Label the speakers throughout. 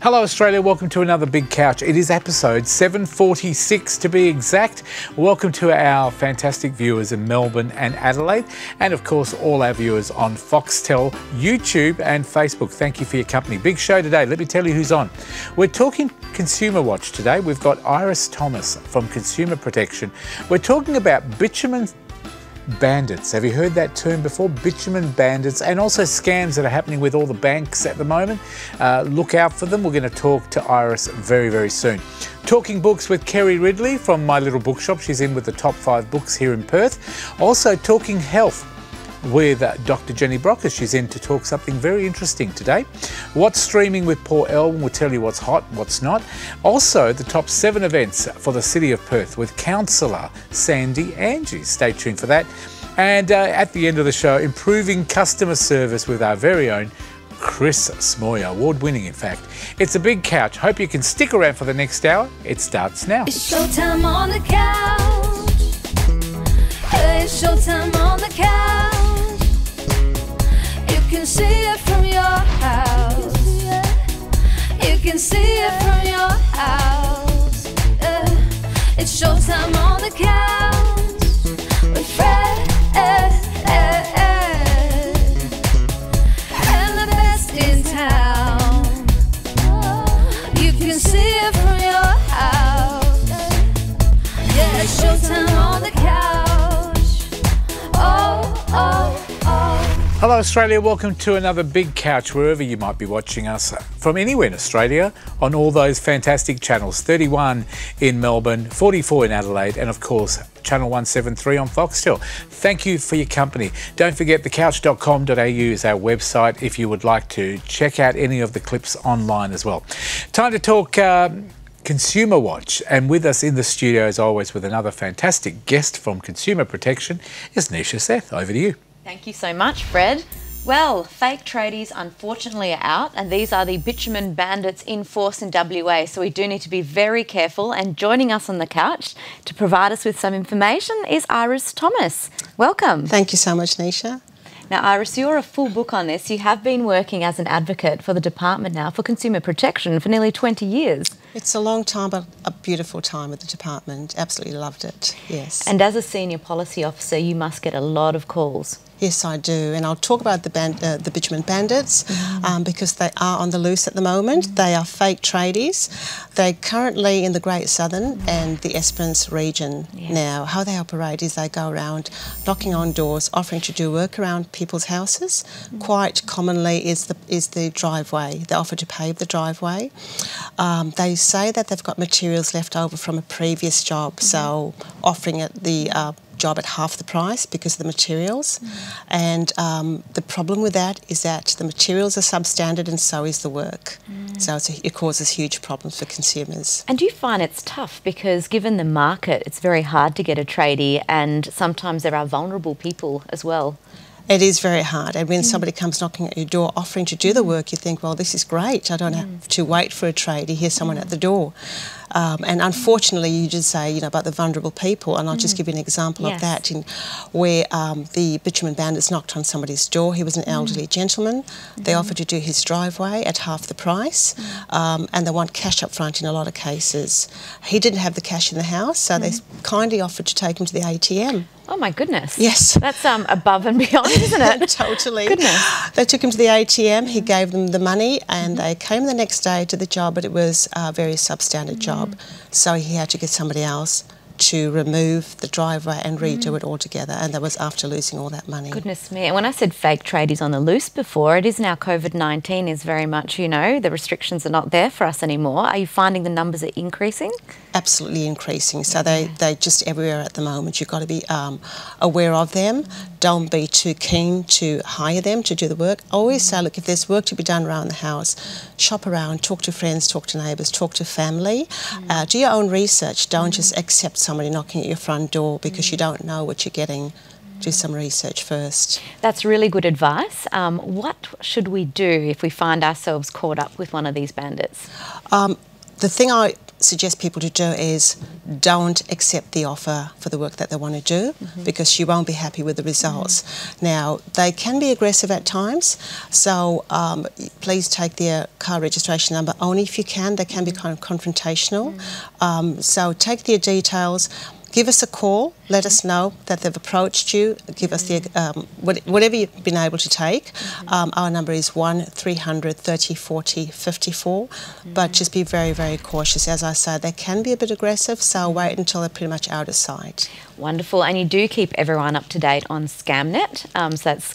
Speaker 1: Hello Australia, welcome to another Big Couch. It is episode 746 to be exact. Welcome to our fantastic viewers in Melbourne and Adelaide, and of course all our viewers on Foxtel, YouTube and Facebook. Thank you for your company. Big show today. Let me tell you who's on. We're talking Consumer Watch today. We've got Iris Thomas from Consumer Protection. We're talking about bitumen bandits. Have you heard that term before? Bitumen bandits, and also scams that are happening with all the banks at the moment. Look out for them. We're going to talk to Iris very, very soon. Talking books with Kerry Ridley from My Little Bookshop. She's in with the top 5 books here in Perth. Also talking health with Dr. Jenny Brockers. She's in to talk something very interesting today. What's streaming with Paul Elwin will tell you what's hot, what's not. Also, the top 7 events for the City of Perth with Councillor Sandy Angie. Stay tuned for that. And at the end of the show, improving customer service with our very own Chris Smoyer, award-winning in fact. It's a Big Couch. Hope you can stick around for the next hour. It starts now.
Speaker 2: It's showtime on the couch. It's showtime on the couch. You can see it from your house. You can see it from your house. It's showtime on the couch with Fred and the best in town. You can see it from your house. Yeah, it's showtime on the couch. Oh, oh, oh.
Speaker 1: Hello Australia, welcome to another Big Couch, wherever you might be watching us from anywhere in Australia on all those fantastic channels. 31 in Melbourne, 44 in Adelaide, and of course Channel 173 on Foxtel. Thank you for your company. Don't forget thecouch.com.au is our website if you would like to check out any of the clips online as well. Time to talk Consumer Watch, and with us in the studio as always with another fantastic guest from Consumer Protection is Nisha Seth. Over to you.
Speaker 3: Thank you so much, Fred. Well, fake tradies unfortunately are out, and these are the bitumen bandits in force in WA, so we do need to be very careful. And joining us on the couch to provide us with some information is Iris Thomas. Welcome.
Speaker 4: Thank you so much, Nisha.
Speaker 3: Now, Iris, you're a full book on this. You have been working as an advocate for the department now for consumer protection for nearly 20 years.
Speaker 4: It's a long time, but a beautiful time at the department. Absolutely loved it, yes.
Speaker 3: And as a senior policy officer, you must get a lot of calls.
Speaker 4: Yes, I do, and I'll talk about the bitumen bandits because they are on the loose at the moment. They are fake tradies. They're currently in the Great Southern and the Esperance region now. How they operate is they go around knocking on doors, offering to do work around people's houses. Quite commonly is the driveway. They offer to pave the driveway. They say that they've got materials left over from a previous job, so offering it the job at half the price because of the materials. And the problem with that is that the materials are substandard and so is the work. So it causes huge problems for consumers.
Speaker 3: And do you find it's tough because given the market, it's very hard to get a tradie, and sometimes there are vulnerable people as well?
Speaker 4: It is very hard, and when somebody comes knocking at your door offering to do the work, you think, well, this is great, I don't have to wait for a tradie, here's someone at the door. And unfortunately, you did say, you know, about the vulnerable people, and I'll just give you an example of that, where the bitumen bandits knocked on somebody's door. He was an elderly gentleman. They offered to do his driveway at half the price, and they want cash up front in a lot of cases. He didn't have the cash in the house, so they kindly offered to take him to the ATM.
Speaker 3: Oh my goodness.
Speaker 4: Yes.
Speaker 3: That's above and beyond, isn't it?
Speaker 4: Totally.
Speaker 3: Goodness.
Speaker 4: They took him to the ATM, he gave them the money, and they came the next day to the job, but it was a very substandard job. So he had to get somebody else to remove the driveway and redo it all together, and that was after losing all that money.
Speaker 3: Goodness me. And when I said fake tradies on the loose before, it is now COVID-19 is very much, you know, the restrictions are not there for us anymore. Are you finding the numbers are increasing?
Speaker 4: Absolutely increasing. So they're just everywhere at the moment. You've got to be aware of them. Don't be too keen to hire them to do the work. I always say, look, if there's work to be done around the house, shop around, talk to friends, talk to neighbours, talk to family. Do your own research. Don't just accept somebody knocking at your front door because you don't know what you're getting. Do some research first.
Speaker 3: That's really good advice. What should we do if we find ourselves caught up with one of these bandits?
Speaker 4: the thing I suggest people to do is don't accept the offer for the work that they want to do, because you won't be happy with the results. Now, they can be aggressive at times, so please take their car registration number only if you can. They can be kind of confrontational. So take their details. Give us a call, let us know that they've approached you, give us the, whatever you've been able to take. Our number is 1300 30 40 54, but just be very, very cautious. As I said, they can be a bit aggressive, so wait until they're pretty much out of sight.
Speaker 3: Wonderful. And you do keep everyone up to date on Scamnet, so that's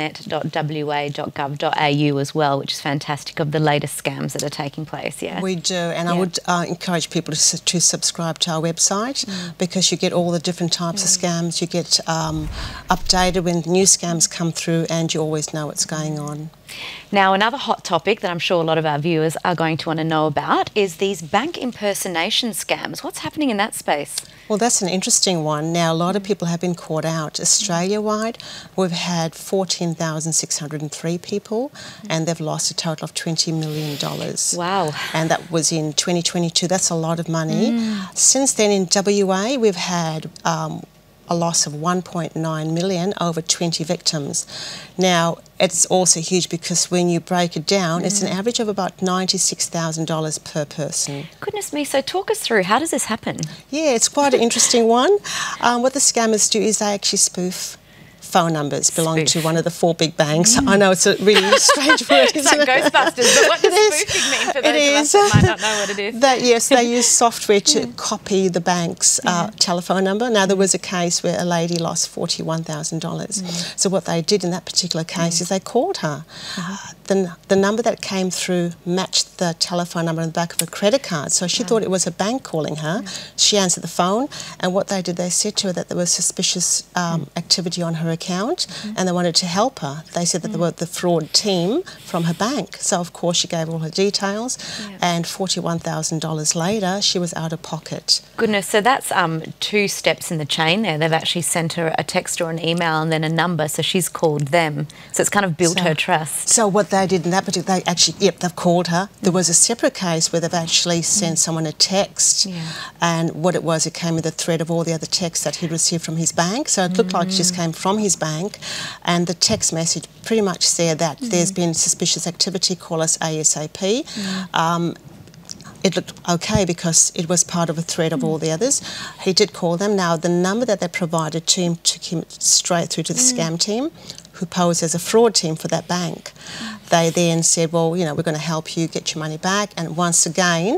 Speaker 3: scamnet.wa.gov.au as well, which is fantastic, of the latest scams that are taking place, yeah?
Speaker 4: We do, and I would encourage people to subscribe to our website, because you get all the different types of scams. You get updated when new scams come through, and you always know what's going on.
Speaker 3: Now, another hot topic that I'm sure a lot of our viewers are going to want to know about is these bank impersonation scams. What's happening in that space?
Speaker 4: Well, that's an interesting one. Now, a lot of people have been caught out. Australia-wide, we've had 14,603 people, and they've lost a total of $20 million.
Speaker 3: Wow.
Speaker 4: And that was in 2022. That's a lot of money. Since then, in WA, we've had a loss of 1.9 million, over 20 victims. Now, it's also huge because when you break it down, it's an average of about $96,000 per person.
Speaker 3: Goodness me, so talk us through, how does this happen?
Speaker 4: Yeah, it's quite an interesting one. What the scammers do is they actually spoof phone numbers belonging to one of the 4 big banks. I know it's a really strange word,
Speaker 3: It's like Ghostbusters, but what does spoofing mean for those of us that might not know what it is?
Speaker 4: Yes, they use software to copy the bank's telephone number. Now, there was a case where a lady lost $41,000. So what they did in that particular case is they called her. The number that came through matched the telephone number on the back of a credit card, so she thought it was a bank calling her. She answered the phone, and what they did, they said to her that there was suspicious activity on her account, and they wanted to help her. They said that they were the fraud team from her bank. So, of course, she gave all her details, and $41,000 later, she was out of pocket.
Speaker 3: Goodness, so that's 2 steps in the chain there. They've actually sent her a text or an email and then a number, so she's called them. So it's kind of built her trust.
Speaker 4: So what they did in that particular, they actually, they've called her. There was a separate case where they've actually sent someone a text, and what it was, it came with a thread of all the other texts that he'd received from his bank. So it looked like it just came from his bank, and the text message pretty much said that there's been suspicious activity, call us ASAP. It looked okay because it was part of a thread of all the others. He did call them. Now, the number that they provided to him took him straight through to the scam team, who posed as a fraud team for that bank. They then said, well, you know, we're going to help you get your money back. And once again,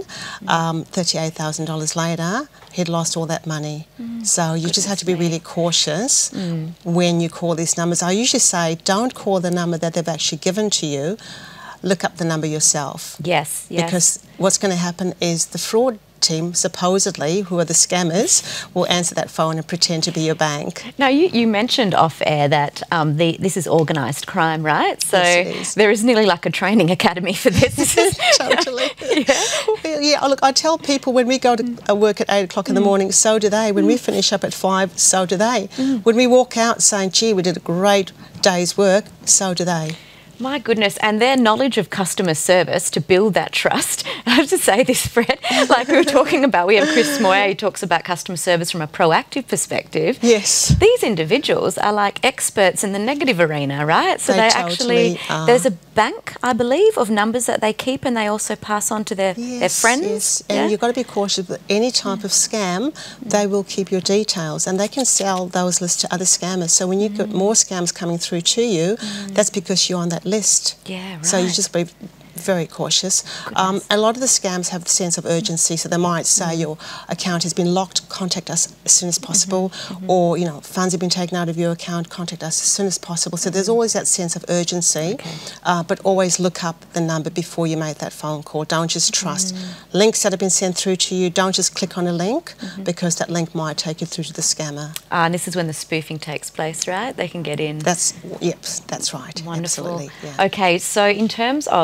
Speaker 4: $38,000 later, he'd lost all that money. So you just have to be really cautious when you call these numbers. I usually say, don't call the number that they've actually given to you. Look up the number yourself.
Speaker 3: Yes.
Speaker 4: Because what's going to happen is the fraud team, supposedly, who are the scammers, will answer that phone and pretend to be your bank.
Speaker 3: Now, you mentioned off-air that this is organised crime, right? So
Speaker 4: yes, it is.
Speaker 3: There is nearly like a training academy for this.
Speaker 4: Totally. Look, I tell people when we go to work at 8 o'clock in the morning, so do they. When we finish up at 5, so do they. When we walk out saying, gee, we did a great day's work, so do they.
Speaker 3: My goodness, and their knowledge of customer service to build that trust. I have to say this, Fred, like we were talking about, we have Chris Moyer who talks about customer service from a proactive perspective.
Speaker 4: Yes.
Speaker 3: These individuals are like experts in the negative arena, right? So they
Speaker 4: totally
Speaker 3: actually, there's a bank, I believe, of numbers that they keep and they also pass on to their friends.
Speaker 4: Yes, and you've got to be cautious with any type of scam. They will keep your details and they can sell those lists to other scammers. So when you get more scams coming through to you, that's because you're on that list.
Speaker 3: Yeah, right.
Speaker 4: So you just be very cautious. A lot of the scams have a sense of urgency, so they might say your account has been locked, contact us as soon as possible, or, you know, funds have been taken out of your account, contact us as soon as possible. So there's always that sense of urgency, but always look up the number before you make that phone call. Don't just trust links that have been sent through to you. Don't just click on a link because that link might take you through to the scammer.
Speaker 3: And this is when the spoofing takes place, right? They can get in.
Speaker 4: That's right.
Speaker 3: Wonderful.
Speaker 4: Absolutely. Yeah.
Speaker 3: Okay, so in terms of any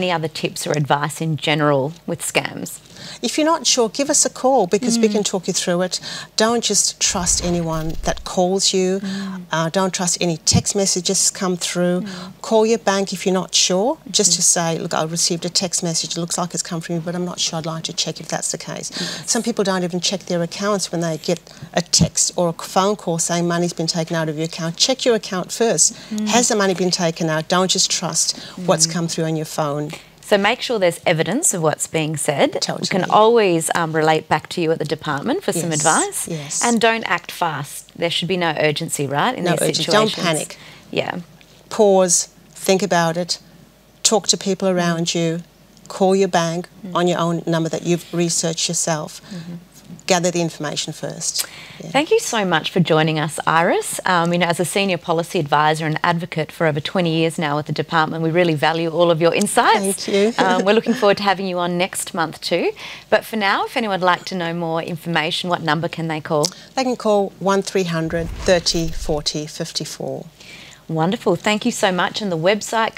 Speaker 3: any other tips or advice in general with scams?
Speaker 4: If you're not sure, give us a call because we can talk you through it. Don't just trust anyone that calls you. Don't trust any text messages come through. Call your bank if you're not sure, just to say, look, I received a text message. It looks like it's come from you, but I'm not sure. I'd like to check if that's the case. Some people don't even check their accounts when they get a text or a phone call saying money's been taken out of your account. Check your account first. Has the money been taken out? Don't just trust what's come through on your phone.
Speaker 3: So make sure there's evidence of what's being said.
Speaker 4: Totally.
Speaker 3: We can always relate back to you at the department for some advice.
Speaker 4: Yes.
Speaker 3: And don't act fast. There should be no urgency, right, in
Speaker 4: No
Speaker 3: these
Speaker 4: urgency.
Speaker 3: situations.
Speaker 4: Don't panic.
Speaker 3: Yeah.
Speaker 4: Pause, think about it, talk to people around you, call your bank on your own number that you've researched yourself. Gather the information first. Yeah.
Speaker 3: Thank you so much for joining us, Iris. As a senior policy advisor and advocate for over 20 years now with the department, we really value all of your insights.
Speaker 4: Thank you.
Speaker 3: We're looking forward to having you on next month too. But for now, if anyone would like to know more information, what number can they call?
Speaker 4: They can call 1300 30 40 54.
Speaker 3: Wonderful. Thank you so much. And the website,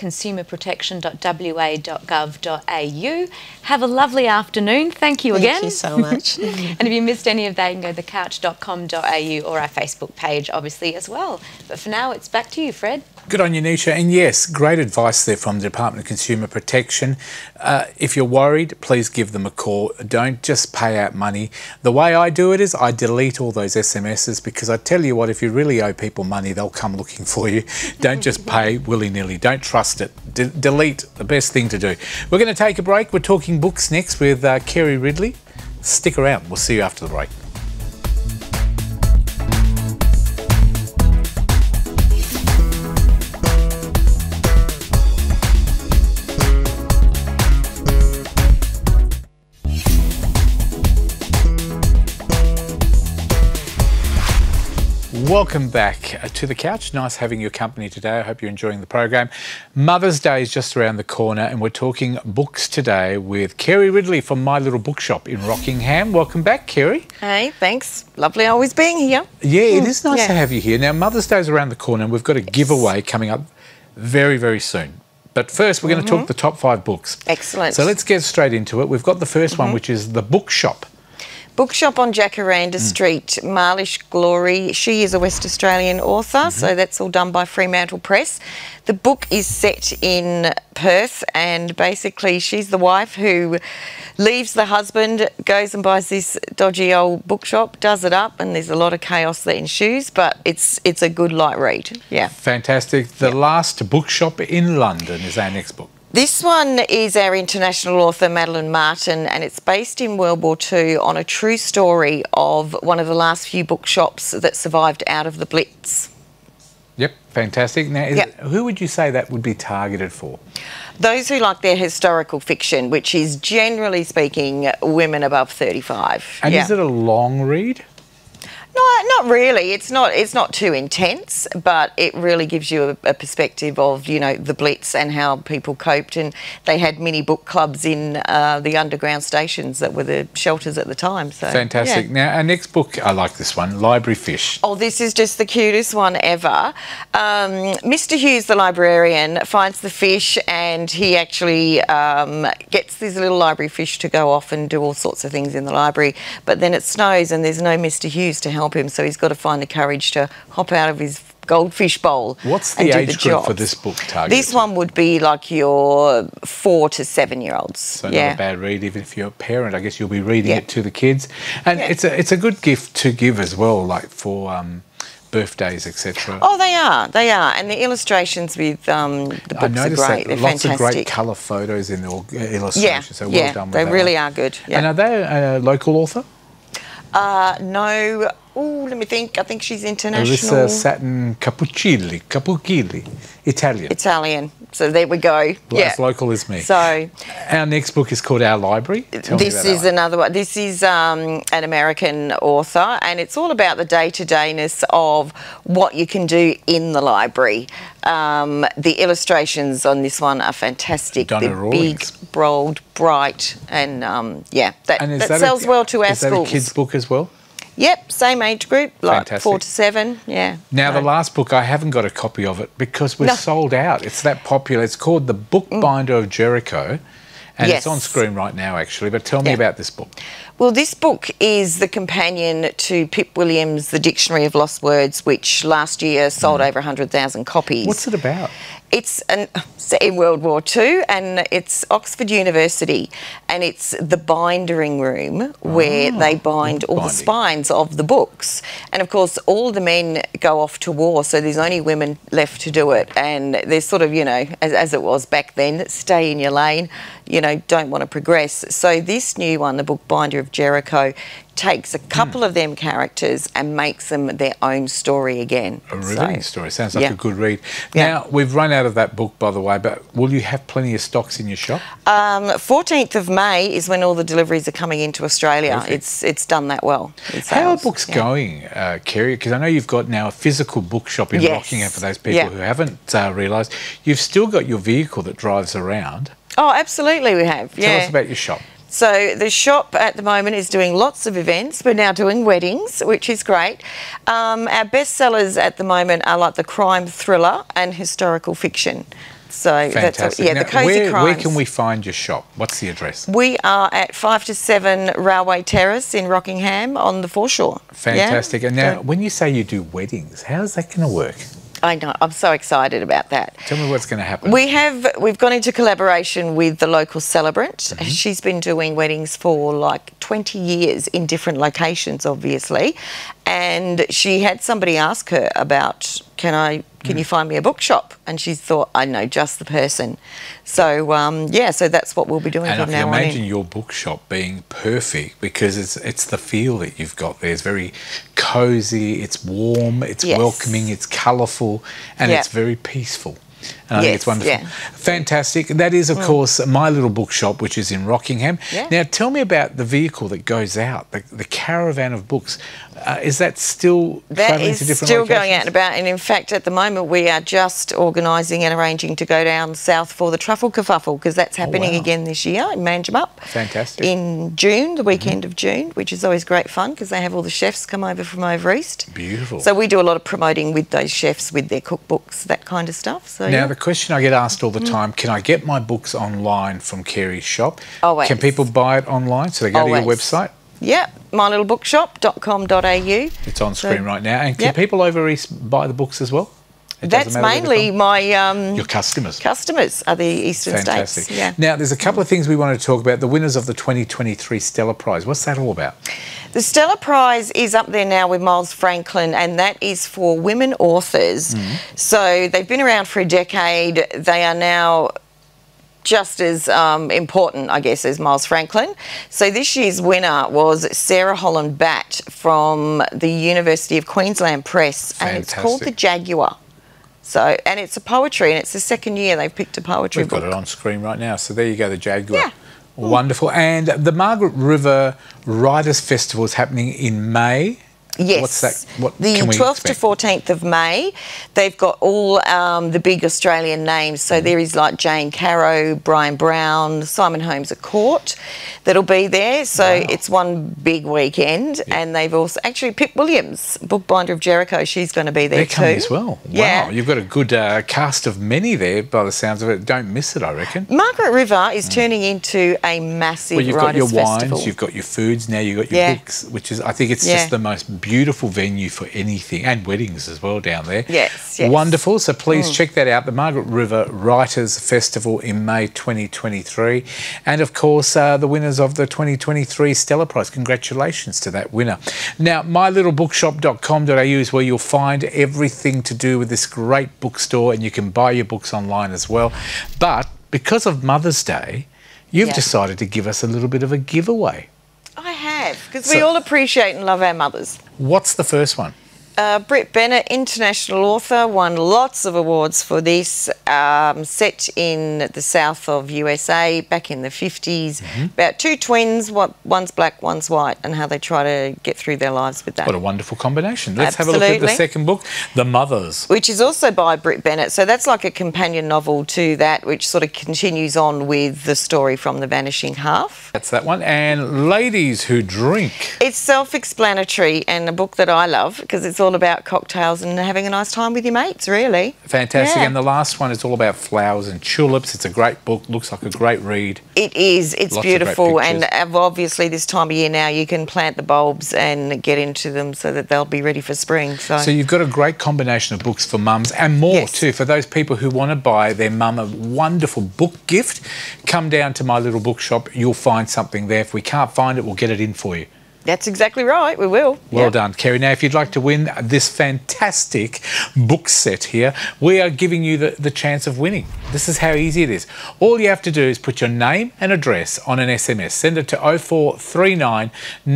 Speaker 3: consumerprotection.wa.gov.au. Have a lovely afternoon. Thank you again.
Speaker 4: Thank you so much.
Speaker 3: And if you missed any of that, you can go to thecouch.com.au or our Facebook page, obviously, as well. But for now, it's back to you, Fred.
Speaker 1: Good on you, Nisha. And yes, great advice there from the Department of Consumer Protection. If you're worried, please give them a call. Don't just pay out money. The way I do it is I delete all those SMSs because I tell you what, if you really owe people money, they'll come looking for you. Don't just pay willy-nilly. Don't trust it. Delete, the best thing to do. We're going to take a break. We're talking books next with Kerry Ridley. Stick around. We'll see you after the break. Welcome back to the couch. Nice having your company today. I hope you're enjoying the program. Mother's Day is just around the corner and we're talking books today with Kerry Ridley from My Little Bookshop in Rockingham. Welcome back, Kerry.
Speaker 5: Hey, thanks. Lovely always being here.
Speaker 1: Yeah, it is nice to have you here. Now, Mother's Day is around the corner and we've got a giveaway coming up very, very soon. But first, we're going to talk the top 5 books.
Speaker 5: Excellent.
Speaker 1: So let's get straight into it. We've got the first one, which is The Bookshop.
Speaker 5: Bookshop on Jacaranda Street, Marlish Glory. She is a West Australian author, so that's all done by Fremantle Press. The book is set in Perth and basically she's the wife who leaves the husband, goes and buys this dodgy old bookshop, does it up, and there's a lot of chaos that ensues, but it's a good light read. Yeah.
Speaker 1: Fantastic. The Last Bookshop in London is our next book.
Speaker 5: This one is our international author, Madeline Martin, and it's based in World War II on a true story of one of the last few bookshops that survived out of the Blitz.
Speaker 1: Yep, fantastic. Now, who would you say that would be targeted for?
Speaker 5: Those who like their historical fiction, which is generally speaking women above 35.
Speaker 1: And is it a long read?
Speaker 5: No, not really. It's not too intense, but it really gives you a perspective of, you know, the Blitz and how people coped. And they had mini book clubs in the underground stations that were the shelters at the time. So
Speaker 1: fantastic.
Speaker 5: Yeah.
Speaker 1: Now, our next book, I like this one, Library Fish.
Speaker 5: Oh, this is just the cutest one ever. Mr. Hughes, the librarian, finds the fish and he actually gets these little library fish to go off and do all sorts of things in the library. But then it snows and there's no Mr. Hughes to help him, so he's got to find the courage to hop out of his goldfish bowl.
Speaker 1: What's the age group for this book targeted?
Speaker 5: This one would be like your 4 to 7 year olds.
Speaker 1: So not a bad read, even if you're a parent. I guess you'll be reading it to the kids, and it's a good gift to give as well, like for birthdays, etc.
Speaker 5: Oh, they are, and the illustrations with the books
Speaker 1: I noticed
Speaker 5: are great.
Speaker 1: That.
Speaker 5: They're
Speaker 1: Lots
Speaker 5: fantastic.
Speaker 1: of great colour photos in the illustrations. So well done with
Speaker 5: they
Speaker 1: that
Speaker 5: really
Speaker 1: one.
Speaker 5: are good. Yeah.
Speaker 1: And are they a local author?
Speaker 5: No. Oh, let me think. I think she's international.
Speaker 1: Alyssa Satin Capuchilli, Italian.
Speaker 5: So there we go.
Speaker 1: Well, as local as me.
Speaker 5: So
Speaker 1: our next book is called Our Library. Tell me about
Speaker 5: this is
Speaker 1: that one.
Speaker 5: another one. This is an American author, and it's all about the day-to-dayness of what you can do in the library. The illustrations on this one are fantastic.
Speaker 1: Donna
Speaker 5: They're
Speaker 1: Rawlings.
Speaker 5: big, bold, bright, and that sells well to our
Speaker 1: schools. Is that a kids' book as well?
Speaker 5: Yep, same age group, like
Speaker 1: Fantastic.
Speaker 5: 4 to 7. Yeah.
Speaker 1: Now, the last book, I haven't got a copy of it because we're sold out. It's that popular. It's called The Bookbinder of Jericho. And it's on screen right now, actually. But tell me about this book.
Speaker 5: Well, this book is the companion to Pip Williams' The Dictionary of Lost Words, which last year sold over 100,000 copies.
Speaker 1: What's it about?
Speaker 5: It's set in World War II, and it's Oxford University, and it's the bindering room where they bind all the spines of the books. And of course, all the men go off to war, so there's only women left to do it. And there's sort of, you know, as it was back then, stay in your lane, you know, don't want to progress. So this new one, The Bookbinder of Jericho, takes a couple of them characters and makes them their own story again.
Speaker 1: A riveting story. Sounds like a good read. Now, we've run out of that book, by the way, but will you have plenty of stocks in your shop?
Speaker 5: 14th of May is when all the deliveries are coming into Australia.
Speaker 1: Perfect.
Speaker 5: It's done that well.
Speaker 1: How are books going, Kerry? Because I know you've got now a physical bookshop in Rockingham for those people who haven't realised. You've still got your vehicle that drives around.
Speaker 5: Oh, absolutely we have,
Speaker 1: Tell us about your shop.
Speaker 5: So the shop at the moment is doing lots of events. We're now doing weddings, which is great. Our best sellers at the moment are like the crime thriller and historical fiction. So
Speaker 1: fantastic.
Speaker 5: That's the Cosy Crimes.
Speaker 1: Where can we find your shop? What's the address?
Speaker 5: We are at 5 to 7 Railway Terrace in Rockingham on the foreshore.
Speaker 1: Fantastic. And now, when you say you do weddings, how's that going to work?
Speaker 5: I know, I'm so excited about that.
Speaker 1: Tell me what's going to happen.
Speaker 5: We've gone into collaboration with the local celebrant. She's been doing weddings for like 20 years in different locations, obviously. And she had somebody ask her about, can you find me a bookshop? And she thought, I know just the person. So, so that's what we'll be doing from now on.
Speaker 1: And I can imagine your bookshop being perfect because it's the feel that you've got there. It's very cosy, it's warm, it's welcoming, it's colourful, and it's very peaceful. And I think it's wonderful. Fantastic. That is, of course, My Little Bookshop, which is in Rockingham. Now, tell me about the vehicle that goes out, the caravan of books. Is that still travelling to different locations? That is still
Speaker 5: going out and about. And in fact, at the moment, we are just organising and arranging to go down south for the Truffle Kerfuffle, because that's happening again this year in Manjimup.
Speaker 1: Fantastic.
Speaker 5: In June, the weekend of June, which is always great fun because they have all the chefs come over from over east.
Speaker 1: Beautiful.
Speaker 5: So we do a lot of promoting with those chefs, with their cookbooks, that kind of stuff. So
Speaker 1: now, the question I get asked all the time, can I get my books online from Kerry's shop?
Speaker 5: Always.
Speaker 1: Can people buy it online? So they go to your website?
Speaker 5: Yep, mylittlebookshop.com.au.
Speaker 1: It's on screen right now. And can people over east buy the books as well?
Speaker 5: That's mainly my...
Speaker 1: your customers.
Speaker 5: Customers are the Eastern
Speaker 1: Fantastic.
Speaker 5: States. Yeah.
Speaker 1: Now, there's a couple of things we want to talk about. The winners of the 2023 Stella Prize. What's that all about?
Speaker 5: The Stella Prize is up there now with Miles Franklin, and that is for women authors. So they've been around for a decade. They are now just as important, I guess, as Miles Franklin. So this year's winner was Sarah Holland Batt from the University of Queensland Press, and it's called The Jaguar. So, and it's a poetry, and it's the second year they've picked a poetry book.
Speaker 1: We've got it on screen right now. So there you go, The Jaguar. Yeah. Wonderful. And the Margaret River Writers Festival is happening in May.
Speaker 5: Yes.
Speaker 1: What's that? What
Speaker 5: the
Speaker 1: can we
Speaker 5: 12th
Speaker 1: expect?
Speaker 5: to 14th of May. They've got all the big Australian names. So there is like Jane Caro, Brian Brown, Simon Holmes at Court that'll be there. So it's one big weekend. And they've also, actually, Pip Williams, Bookbinder of Jericho, she's going to be there too.
Speaker 1: They're coming as well. Wow. You've got a good cast of many there by the sounds of it. Don't miss it, I reckon.
Speaker 5: Margaret River is turning into a massive writers' festival.
Speaker 1: You've got your wines, you've got your foods, now you've got your books, which is, I think it's just the most beautiful venue for anything, and weddings as well down there.
Speaker 5: Yes.
Speaker 1: Wonderful. So please check that out, the Margaret River Writers Festival in May 2023. And of course, the winners of the 2023 Stella Prize. Congratulations to that winner. Now, mylittlebookshop.com.au is where you'll find everything to do with this great bookstore, and you can buy your books online as well. But because of Mother's Day, you've decided to give us a little bit of a giveaway.
Speaker 5: I have, because we all appreciate and love our mothers.
Speaker 1: What's the first one?
Speaker 5: Britt Bennett, international author, won lots of awards for this. Set in the south of USA back in the 50s, about two twins, one's black, one's white, and how they try to get through their lives with that.
Speaker 1: What a wonderful combination. Let's have a look at the second book, The Mothers.
Speaker 5: Which is also by Britt Bennett. So that's like a companion novel to that, which sort of continues on with the story from The Vanishing Half.
Speaker 1: That's that one. And Ladies Who Drink.
Speaker 5: It's self-explanatory and a book that I love because it's all about cocktails and having a nice time with your mates, really.
Speaker 1: Fantastic.
Speaker 5: Yeah.
Speaker 1: And the last one is all about flowers and tulips. It's a great book. Looks like a great read.
Speaker 5: It is. It's
Speaker 1: Lots
Speaker 5: beautiful.
Speaker 1: of great pictures.
Speaker 5: And obviously this time of year now you can plant the bulbs and get into them so that they'll be ready for spring.
Speaker 1: So you've got a great combination of books for mums and more
Speaker 5: Yes.
Speaker 1: too. For those people who want to buy their mum a wonderful book gift, come down to my little bookshop. You'll find something there. If we can't find it, we'll get it in for you.
Speaker 5: That's exactly right. We will.
Speaker 1: Well done, Kerry. Now, if you'd like to win this fantastic book set here, we are giving you the chance of winning. This is how easy it is. All you have to do is put your name and address on an SMS. Send it to 0439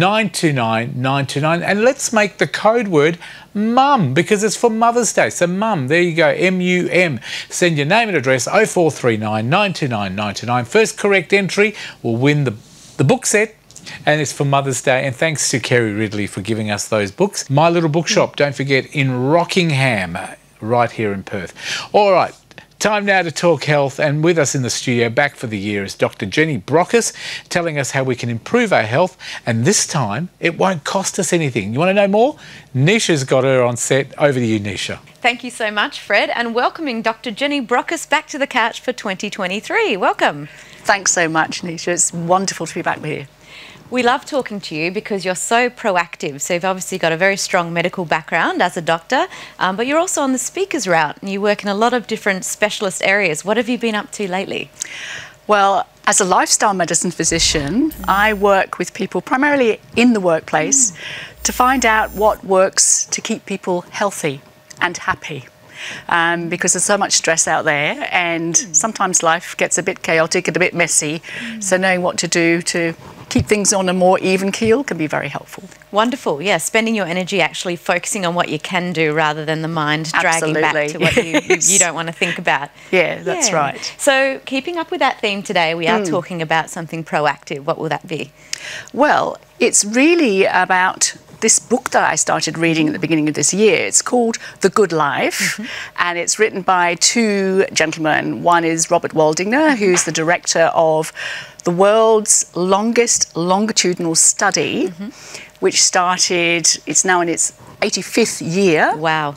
Speaker 1: 929 929 and let's make the code word MUM because it's for Mother's Day. So MUM, there you go, M-U-M. Send your name and address 0439 929 929. First correct entry will win the book set. And it's for Mother's Day. And thanks to Kerry Ridley for giving us those books. My Little Bookshop, don't forget, in Rockingham, right here in Perth. All right, time now to talk health. And with us in the studio, back for the year, is Dr. Jenny Brockis, telling us how we can improve our health. And this time, it won't cost us anything. You want to know more? Nisha's got her on set. Over to you, Nisha.
Speaker 3: Thank you so much, Fred, and welcoming Dr. Jenny Brockis back to the couch for 2023. Welcome.
Speaker 6: Thanks so much, Nisha. It's wonderful to be back here.
Speaker 3: We love talking to you because you're so proactive. So you've obviously got a very strong medical background as a doctor, but you're also on the speakers route and you work in a lot of different specialist areas. What have you been up to lately?
Speaker 6: Well, as a lifestyle medicine physician, I work with people primarily in the workplace to find out what works to keep people healthy and happy. Because there's so much stress out there and sometimes life gets a bit chaotic and a bit messy. So knowing what to do to keep things on a more even keel can be very helpful.
Speaker 3: Wonderful, yeah, spending your energy actually focusing on what you can do rather than the mind dragging back to what you don't want to think about.
Speaker 6: Yeah, that's right.
Speaker 3: So keeping up with that theme today, we are talking about something proactive. What will that be?
Speaker 6: Well, it's really about this book that I started reading at the beginning of this year. It's called The Good Life, and it's written by two gentlemen. One is Robert Waldinger, who's the director of the world's longest longitudinal study, which started, it's now in its 85th year.
Speaker 3: Wow.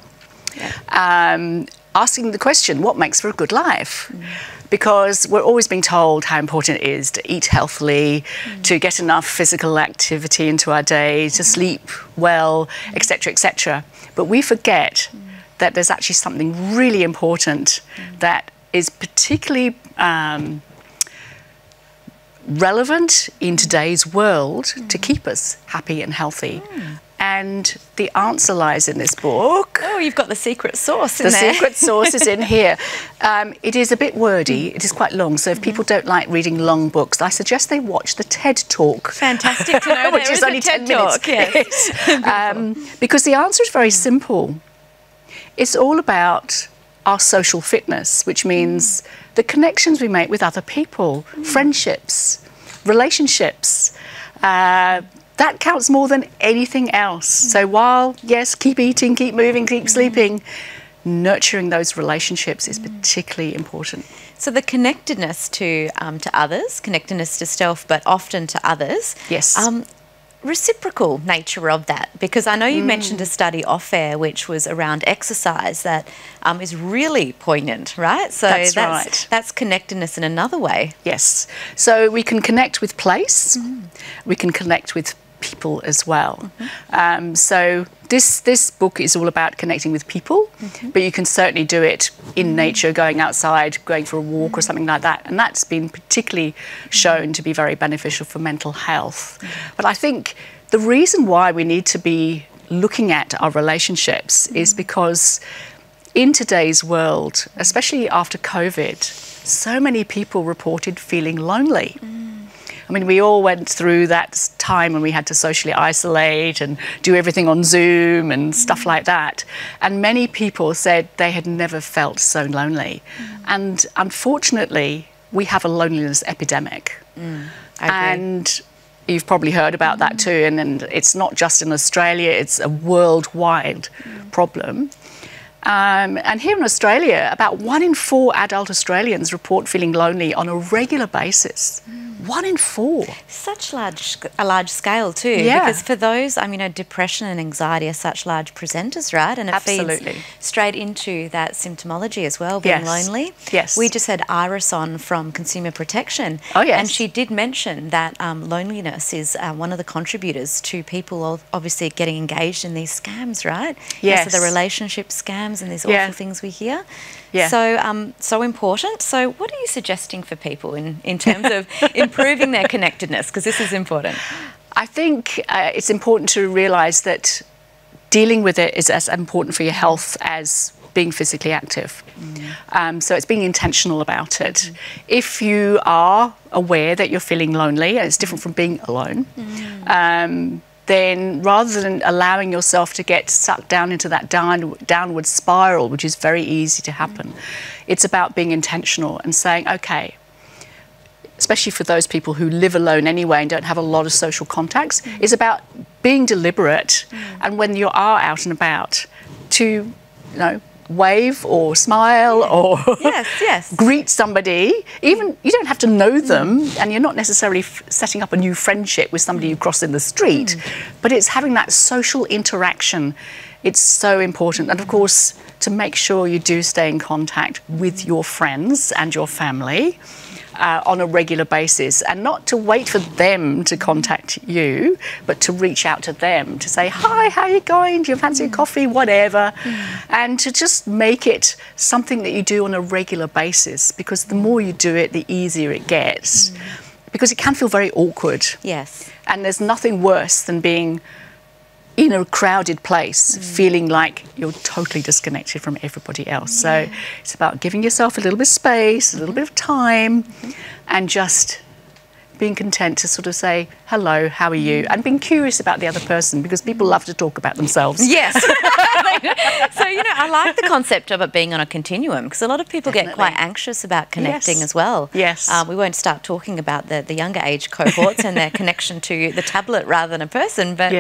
Speaker 6: Asking the question, what makes for a good life? Because we're always being told how important it is to eat healthily, to get enough physical activity into our day, to sleep well, etc., etc. But we forget that there's actually something really important that is particularly relevant in today's world to keep us happy and healthy. And the answer lies in this book.
Speaker 3: Oh, you've got the secret sauce in there.
Speaker 6: The secret sauce is in here. It is a bit wordy. It is quite long. So if people don't like reading long books, I suggest they watch the TED Talk.
Speaker 3: Fantastic to know
Speaker 6: which
Speaker 3: there
Speaker 6: is only 10 minutes.
Speaker 3: Yes.
Speaker 6: Because the answer is very simple. It's all about our social fitness, which means the connections we make with other people, friendships, relationships. That counts more than anything else. So while, yes, keep eating, keep moving, keep sleeping, nurturing those relationships is particularly important.
Speaker 3: So the connectedness to others, connectedness to self, but often to others.
Speaker 6: Yes.
Speaker 3: Reciprocal nature of that, because I know you mentioned a study off air which was around exercise that is really poignant, right? So
Speaker 6: that's right.
Speaker 3: That's connectedness in another way.
Speaker 6: Yes. So we can connect with place, we can connect with people as well. So this book is all about connecting with people, but you can certainly do it in nature, going outside, going for a walk or something like that. And that's been particularly shown to be very beneficial for mental health. But I think the reason why we need to be looking at our relationships is because in today's world, especially after COVID, so many people reported feeling lonely. I mean, we all went through that time when we had to socially isolate and do everything on Zoom and stuff like that. And many people said they had never felt so lonely. And unfortunately, we have a loneliness epidemic. And you've probably heard about that too. And it's not just in Australia, it's a worldwide problem. And here in Australia, about 1 in 4 adult Australians report feeling lonely on a regular basis. 1 in 4.
Speaker 3: Such a large scale too.
Speaker 6: Yeah.
Speaker 3: Because for those, I mean, depression and anxiety are such large presenters, right? And it
Speaker 6: Absolutely.
Speaker 3: feeds straight into that symptomology as well, being lonely.
Speaker 6: Yes.
Speaker 3: We just had Iris on from Consumer Protection.
Speaker 6: Oh, yes.
Speaker 3: And she did mention that loneliness is one of the contributors to people obviously getting engaged in these scams, right?
Speaker 6: Yes.
Speaker 3: So the relationship scams and these awful things we hear.
Speaker 6: Yeah.
Speaker 3: So, so important. So what are you suggesting for people in terms of improving their connectedness? Because this is important.
Speaker 6: I think it's important to realise that dealing with it is as important for your health as being physically active. So it's being intentional about it. If you are aware that you're feeling lonely, and it's different from being alone, then rather than allowing yourself to get sucked down into that downward spiral, which is very easy to happen, it's about being intentional and saying, okay, especially for those people who live alone anyway and don't have a lot of social contacts, is about being deliberate. And when you are out and about, to, wave or smile or greet somebody. Even you don't have to know them, and you're not necessarily setting up a new friendship with somebody you cross in the street, but it's having that social interaction. It's so important. And of course, to make sure you do stay in contact with your friends and your family on a regular basis, and not to wait for them to contact you, but to reach out to them to say, hi, how are you going? Do you fancy a coffee? Whatever. And to just make it something that you do on a regular basis, because the more you do it, the easier it gets. Because it can feel very awkward.
Speaker 3: Yes.
Speaker 6: And there's nothing worse than being in a crowded place, feeling like you're totally disconnected from everybody else. So it's about giving yourself a little bit of space, a little bit of time, and just being content to sort of say, hello, how are you? And being curious about the other person, because people love to talk about themselves.
Speaker 3: Yes. So, I like the concept of it being on a continuum, because a lot of people get quite anxious about connecting as well.
Speaker 6: Yes.
Speaker 3: We won't start talking about the younger age cohorts and their connection to the tablet rather than a person. But,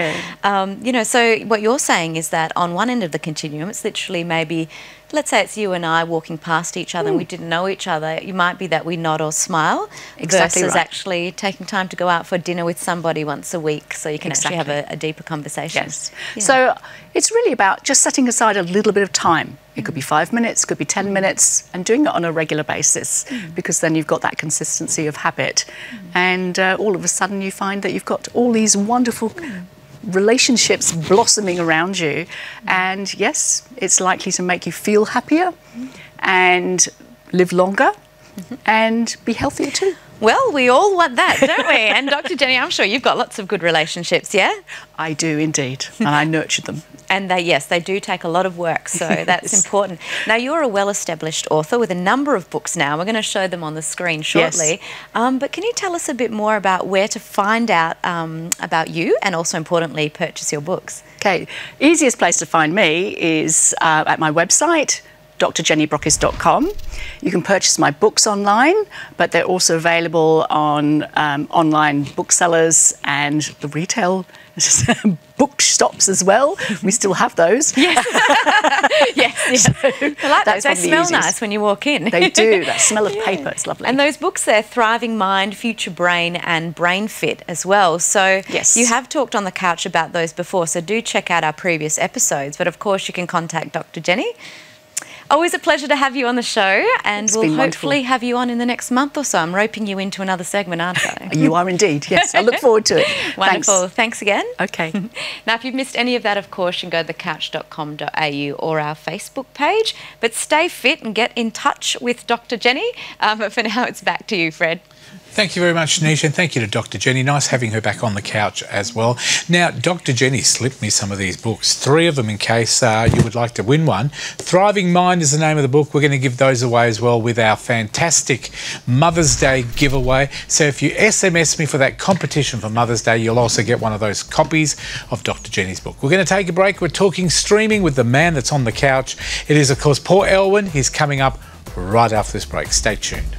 Speaker 3: so what you're saying is that on one end of the continuum, it's literally maybe, let's say it's you and I walking past each other and we didn't know each other. It might be that we nod or smile versus actually taking time to go out for dinner with somebody once a week, so you can actually have a deeper conversation.
Speaker 6: Yes. Yeah. So it's really about just setting aside a little bit of time. It could be 5 minutes, could be 10 minutes, and doing it on a regular basis, because then you've got that consistency of habit. And all of a sudden you find that you've got all these wonderful relationships blossoming around you, and yes, it's likely to make you feel happier and live longer and be healthier too.
Speaker 3: Well, we all want that, don't we? And Dr. Jenny, I'm sure you've got lots of good relationships, yeah?
Speaker 6: I do indeed, and I nurture them.
Speaker 3: And they do take a lot of work, so that's important. Now, you're a well-established author with a number of books now. We're going to show them on the screen shortly. Yes. But can you tell us a bit more about where to find out about you, and also, importantly, purchase your books?
Speaker 6: Okay, easiest place to find me is at my website, drjennybrockis.com. You can purchase my books online, but they're also available on online booksellers and the retail bookshops as well. We still have those.
Speaker 3: Yes. Yes.
Speaker 6: So
Speaker 3: I like those. They smell nice when you walk in.
Speaker 6: They do. That smell of paper, it's lovely.
Speaker 3: And those books there, Thriving Mind, Future Brain and Brain Fit as well. So you have talked on the couch about those before, so do check out our previous episodes. But of course you can contact Dr. Jenny. Always a pleasure to have you on the show, and we'll hopefully have you on in the next month or so. I'm roping you into another segment, aren't I?
Speaker 6: You are indeed, yes. I look forward to it.
Speaker 3: Wonderful. Thanks again.
Speaker 6: Okay.
Speaker 3: Now, if you've missed any of that, of course, you can go to thecouch.com.au or our Facebook page. But stay fit and get in touch with Dr. Jenny. But for now, it's back to you, Fred.
Speaker 1: Thank you very much, Nisha, and thank you to Dr. Jenny. Nice having her back on the couch as well. Now, Dr. Jenny slipped me some of these books, 3 of them in case you would like to win one. Thriving Mind is the name of the book. We're going to give those away as well with our fantastic Mother's Day giveaway. So if you SMS me for that competition for Mother's Day, you'll also get one of those copies of Dr. Jenny's book. We're going to take a break. We're talking streaming with the man that's on the couch. It is, of course, Paul Elwyn. He's coming up right after this break. Stay tuned.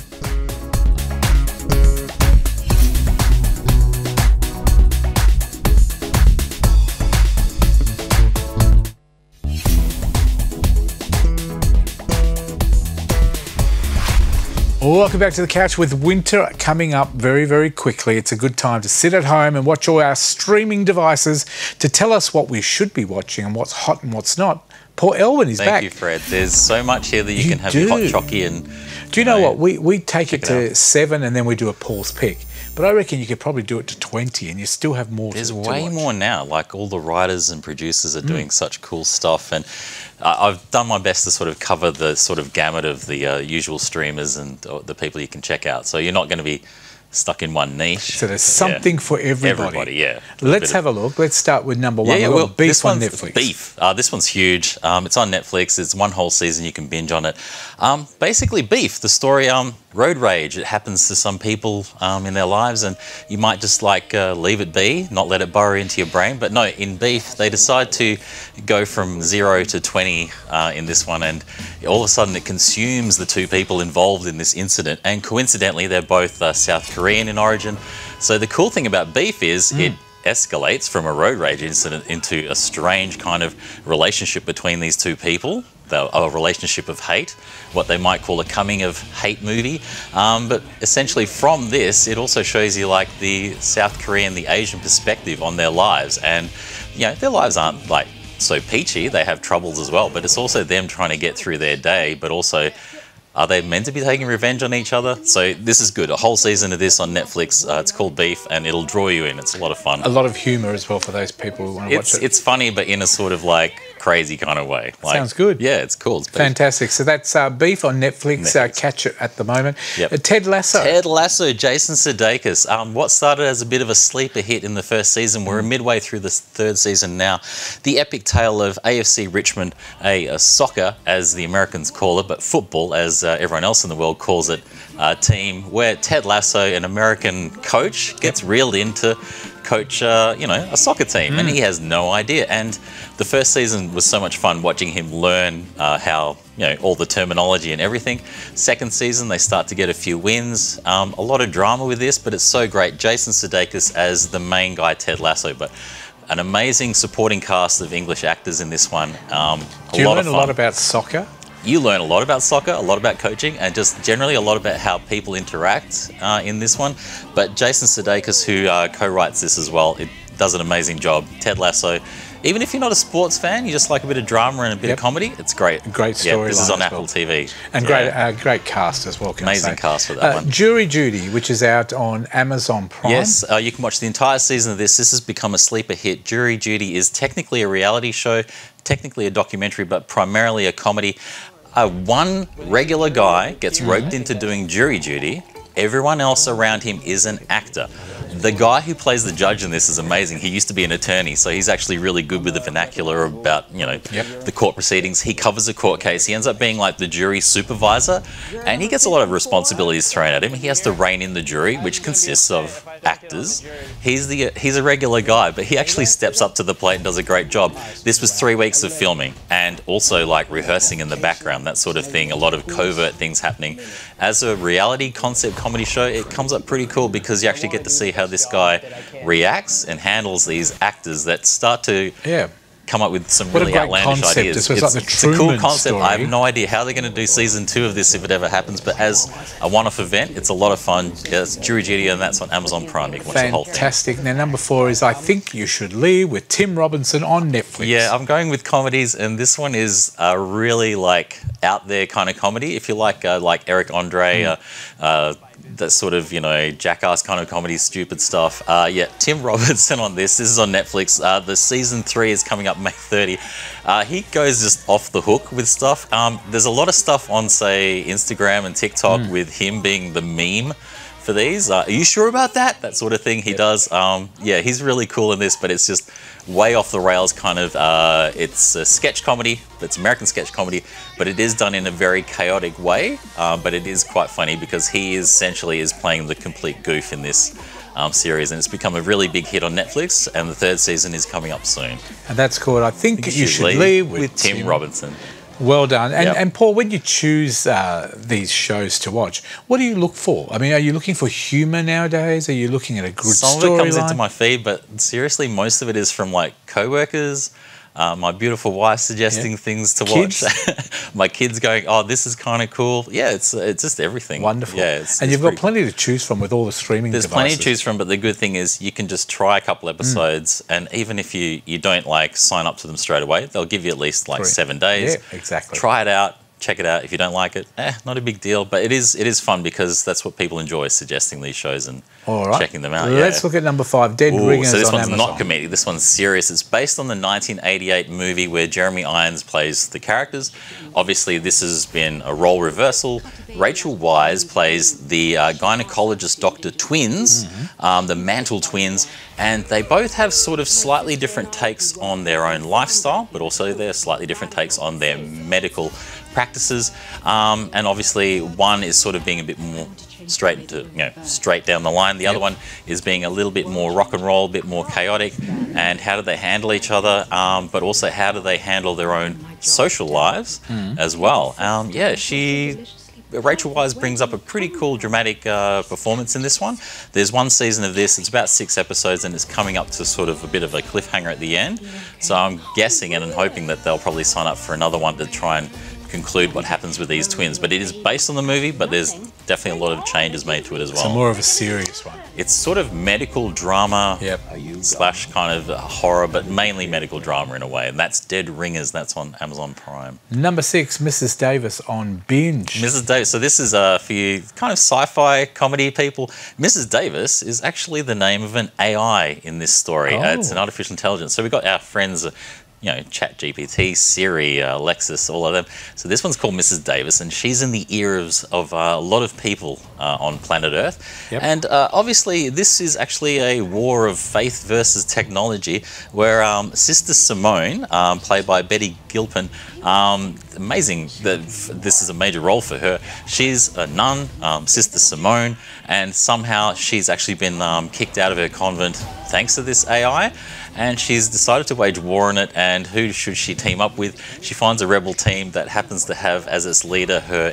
Speaker 1: Welcome back to the couch. With winter coming up very, very quickly, it's a good time to sit at home and watch all our streaming devices to tell us what we should be watching and what's hot and what's not. Paul Elwyn is back.
Speaker 7: Thank you, Fred. There's so much here that you can have your hot chocky and...
Speaker 1: Do you know what? We take it to 7 and then we do a Paul's pick. But I reckon you could probably do it to 20 and you still have more
Speaker 7: There's
Speaker 1: to watch.
Speaker 7: way more now. Like, all the writers and producers are doing such cool stuff. And I've done my best to sort of cover the sort of gamut of the usual streamers and the people you can check out. So you're not going to be stuck in one niche.
Speaker 1: So there's something for everybody.
Speaker 7: Everybody, yeah.
Speaker 1: Let's have a look. Let's start with number 1.
Speaker 7: Yeah,
Speaker 1: We've
Speaker 7: well,
Speaker 1: got Beef
Speaker 7: this
Speaker 1: on
Speaker 7: one's
Speaker 1: Netflix.
Speaker 7: Beef. This one's huge. It's on Netflix. It's one whole season. You can binge on it. Basically, Beef, the story, road rage. It happens to some people in their lives, and you might just like leave it be, not let it burrow into your brain. But no, in Beef, they decide to go from 0 to 20 in this one, and all of a sudden it consumes the 2 people involved in this incident. And coincidentally, they're both South Korean in origin. So the cool thing about Beef is it escalates from a road rage incident into a strange kind of relationship between these 2 people. A relationship of hate, what they might call a coming of hate movie. But essentially from this, it also shows you like the South Korean, the Asian perspective on their lives. And, you know, their lives aren't like so peachy. They have troubles as well, but it's also them trying to get through their day, but also, are they meant to be taking revenge on each other? So this is good. A whole season of this on Netflix. It's called Beef, and it'll draw you in. It's a lot of fun.
Speaker 1: A lot of humour as well for those people who want to watch it.
Speaker 7: It's funny, but in a sort of like crazy kind of way. Like,
Speaker 1: sounds good.
Speaker 7: Yeah, it's cool. It's
Speaker 1: fantastic. So that's Beef on Netflix. Catch it at the moment.
Speaker 7: Yep.
Speaker 1: Ted Lasso.
Speaker 7: Ted Lasso, Jason Sudeikis. What started as a bit of a sleeper hit in the first season, we're midway through the 3rd season now. The epic tale of AFC Richmond, a soccer, as the Americans call it, but football, as everyone else in the world calls it, team where Ted Lasso, an American coach, gets reeled in to coach, a soccer team, and he has no idea. And the first season was so much fun watching him learn how, all the terminology and everything. Second season, they start to get a few wins. A lot of drama with this, but it's so great. Jason Sudeikis as the main guy, Ted Lasso, but an amazing supporting cast of English actors in this one.
Speaker 1: Do you learn a lot about soccer?
Speaker 7: You learn a lot about soccer, a lot about coaching, and just generally a lot about how people interact in this one. But Jason Sudeikis, who co-writes this as well, it does an amazing job. Ted Lasso. Even if you're not a sports fan, you just like a bit of drama and a bit of comedy, it's great.
Speaker 1: Great storyline.
Speaker 7: This is on Apple TV.
Speaker 1: And great cast as well, can I say.
Speaker 7: Amazing cast for that one.
Speaker 1: Jury Duty, which is out on Amazon Prime.
Speaker 7: Yes, you can watch the entire season of this. This has become a sleeper hit. Jury Duty is technically a reality show, technically a documentary, but primarily a comedy. One regular guy gets roped into doing jury duty. Everyone else around him is an actor. The guy who plays the judge in this is amazing. He used to be an attorney, so he's actually really good with the vernacular about, the court proceedings. He covers a court case. He ends up being like the jury supervisor, and he gets a lot of responsibilities thrown at him. He has to rein in the jury, which consists of actors. He's a regular guy, but he actually steps up to the plate and does a great job. This was 3 weeks of filming and also like rehearsing in the background, that sort of thing. A lot of covert things happening. As a reality concept comedy show, it comes up pretty cool because you actually get to see how this guy reacts and handles these actors that start to come up with some really outlandish ideas.
Speaker 1: This was like the
Speaker 7: it's a cool concept.
Speaker 1: Story.
Speaker 7: I have no idea how they're going to do season 2 of this if it ever happens, but as a one-off event, it's a lot of fun. Yeah, it's Jury Duty, and that's on Amazon Prime. You can watch the whole thing.
Speaker 1: Fantastic. Now, number 4 is I Think You Should Leave with Tim Robinson on Netflix.
Speaker 7: Yeah, I'm going with comedies, and this one is a really like out there kind of comedy. If you like Eric Andre, that sort of, jackass kind of comedy, stupid stuff. Tim Robinson on this. This is on Netflix. The season 3 is coming up May 30. He goes just off the hook with stuff. There's a lot of stuff on, say, Instagram and TikTok with him being the meme for for these. Are you sure about that? That sort of thing he does. Yeah, he's really cool in this, but it's just way off the rails kind of. It's a sketch comedy. It's American sketch comedy, but it is done in a very chaotic way. But it is quite funny because he essentially is playing the complete goof in this series, and it's become a really big hit on Netflix, and the 3rd season is coming up soon.
Speaker 1: And that's called I Think You Should Leave with
Speaker 7: Tim Robinson.
Speaker 1: Well done. And Paul, when you choose these shows to watch, what do you look for? I mean, are you looking for humour nowadays? Are you looking at a good storyline?
Speaker 7: Some of it comes into my feed, but seriously, most of it is from like co-workers, my beautiful wife suggesting things to watch, my kids going, oh, this is kind of cool. Yeah, it's just everything.
Speaker 1: Wonderful.
Speaker 7: Yeah,
Speaker 1: and you've got plenty to choose from with all the streaming
Speaker 7: There's
Speaker 1: devices.
Speaker 7: plenty to choose from, but the good thing is you can just try a couple episodes, and even if you don't like sign up to them straight away, they'll give you at least like 7 days.
Speaker 1: Yeah, exactly.
Speaker 7: Try it out. Check it out. If you don't like it, not a big deal. But it is fun because that's what people enjoy, suggesting these shows and checking them out.
Speaker 1: Let's look at number 5, Dead Ringers.
Speaker 7: So this
Speaker 1: on
Speaker 7: one's
Speaker 1: Amazon.
Speaker 7: not comedic. This one's serious. It's based on the 1988 movie where Jeremy Irons plays the characters. Obviously, this has been a role reversal. Rachel Weisz plays the gynecologist Dr. Twins, the Mantle Twins, and they both have sort of slightly different takes on their own lifestyle, but also their slightly different takes on their medical practices. And obviously, one is sort of being a bit more straight down the line. The other one is being a little bit more rock and roll, a bit more chaotic. And how do they handle each other? But also, how do they handle their own social lives as well? Rachel Weisz brings up a pretty cool dramatic performance in this one. There's one season of this, it's about 6 episodes, and it's coming up to sort of a bit of a cliffhanger at the end. So I'm guessing and hoping that they'll probably sign up for another one to try and conclude what happens with these twins. But it is based on the movie, but there's definitely a lot of changes made to it as well.
Speaker 1: So more of a serious one.
Speaker 7: It's sort of medical drama slash kind of horror, but mainly medical drama in a way. And that's Dead Ringers. That's on Amazon Prime.
Speaker 1: Number 6, Mrs. Davis on Binge.
Speaker 7: Mrs. Davis. So this is for you kind of sci-fi comedy people. Mrs. Davis is actually the name of an AI in this story. It's an artificial intelligence. So we've got our friends, ChatGPT, Siri, Lexus, all of them. So this one's called Mrs. Davis, and she's in the ears of a lot of people on planet Earth. And obviously, this is actually a war of faith versus technology, where Sister Simone, played by Betty Gilpin, amazing that this is a major role for her. She's a nun, Sister Simone, and somehow she's actually been kicked out of her convent thanks to this AI. And she's decided to wage war on it, and who should she team up with? She finds a rebel team that happens to have as its leader her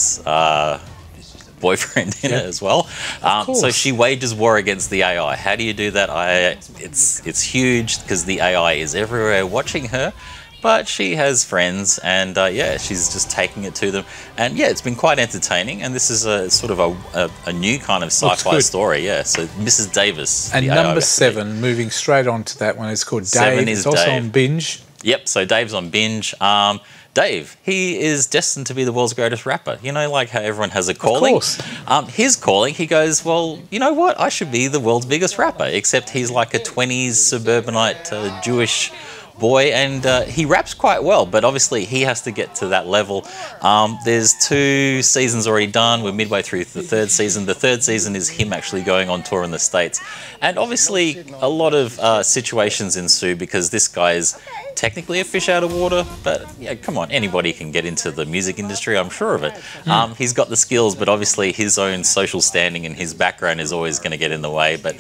Speaker 7: ex-boyfriend in it as well. So she wages war against the AI. How do you do that? It's huge because the AI is everywhere watching her. But she has friends, and she's just taking it to them. And it's been quite entertaining. And this is a sort of a new kind of sci-fi story. So Mrs. Davis.
Speaker 1: And number 7, moving straight on to that one, is called Dave. It's also on Binge.
Speaker 7: Yep, so Dave's on Binge. Dave, he is destined to be the world's greatest rapper. You know, like how everyone has a calling?
Speaker 1: Of course.
Speaker 7: His calling, he goes, well, you know what? I should be the world's biggest rapper. Except he's like a 20s suburbanite Jewish boy, and he raps quite well, but obviously he has to get to that level. There's 2 seasons already done. We're midway through the 3rd season. The 3rd season is him actually going on tour in the States, and obviously a lot of situations ensue because this guy is technically a fish out of water, but come on, anybody can get into the music industry, I'm sure of it. He's got the skills, but obviously his own social standing and his background is always going to get in the way. But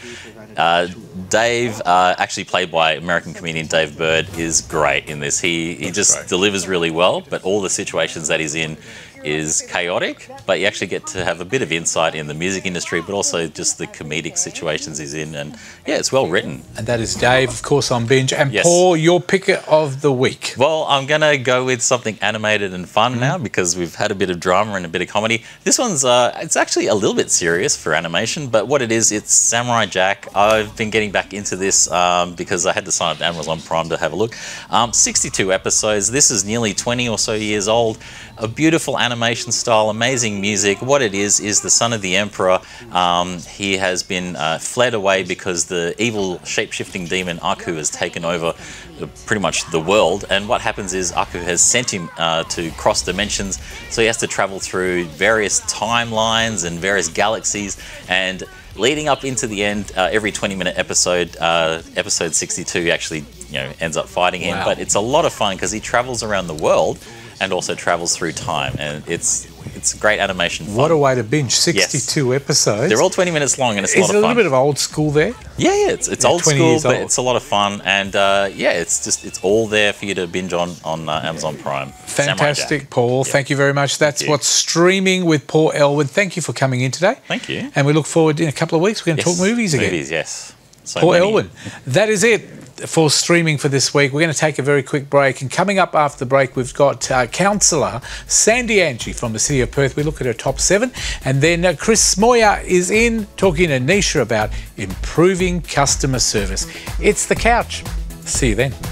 Speaker 7: Dave, actually played by American comedian Dave Bird, is great in this. He just delivers really well, but all the situations that he's in is chaotic, but you actually get to have a bit of insight in the music industry, but also just the comedic situations he's in, and it's well written.
Speaker 1: And that is Dave, of course, on Binge. And Paul, your pick of the week.
Speaker 7: Well, I'm going to go with something animated and fun now, because we've had a bit of drama and a bit of comedy. This one's, it's actually a little bit serious for animation, but what it is, it's Samurai Jack. I've been getting back into this because I had to sign up to Amazon Prime to have a look. 62 episodes. This is nearly 20 or so years old. A beautiful animation animation style, amazing music. What it is the son of the Emperor. He has been fled away because the evil shape-shifting demon Aku has taken over pretty much the world, and what happens is Aku has sent him to cross dimensions, so he has to travel through various timelines and various galaxies, and leading up into the end, every 20-minute episode, episode 62 actually ends up fighting him.
Speaker 1: Wow.
Speaker 7: But it's a lot of fun because he travels around the world and also travels through time, and it's great animation fun.
Speaker 1: What a way to binge, 62 episodes.
Speaker 7: They're all 20 minutes long, and it's a lot
Speaker 1: Is
Speaker 7: of
Speaker 1: it a
Speaker 7: fun.
Speaker 1: little bit of old school there?
Speaker 7: Yeah, it's old
Speaker 1: 20
Speaker 7: school,
Speaker 1: years
Speaker 7: but
Speaker 1: old.
Speaker 7: it's a lot of fun, and it's all there for you to binge on Amazon Prime. Samurai
Speaker 1: Fantastic,
Speaker 7: Jack.
Speaker 1: Paul. Thank you very much. That's
Speaker 7: you.
Speaker 1: what's streaming with Paul Elwood. Thank you for coming in today.
Speaker 7: Thank you.
Speaker 1: And we look forward in a couple of weeks. We're going to
Speaker 7: Yes,
Speaker 1: talk movies again.
Speaker 7: Movies, yes. So
Speaker 1: Paul
Speaker 7: many.
Speaker 1: Elwood. That is it for streaming for this week. We're going to take a very quick break, and coming up after the break, we've got counsellor Sandy Angie from the City of Perth. We look at her top 7, and then Chris Moyer is in talking to Nisha about improving customer service. It's The Couch. See you then.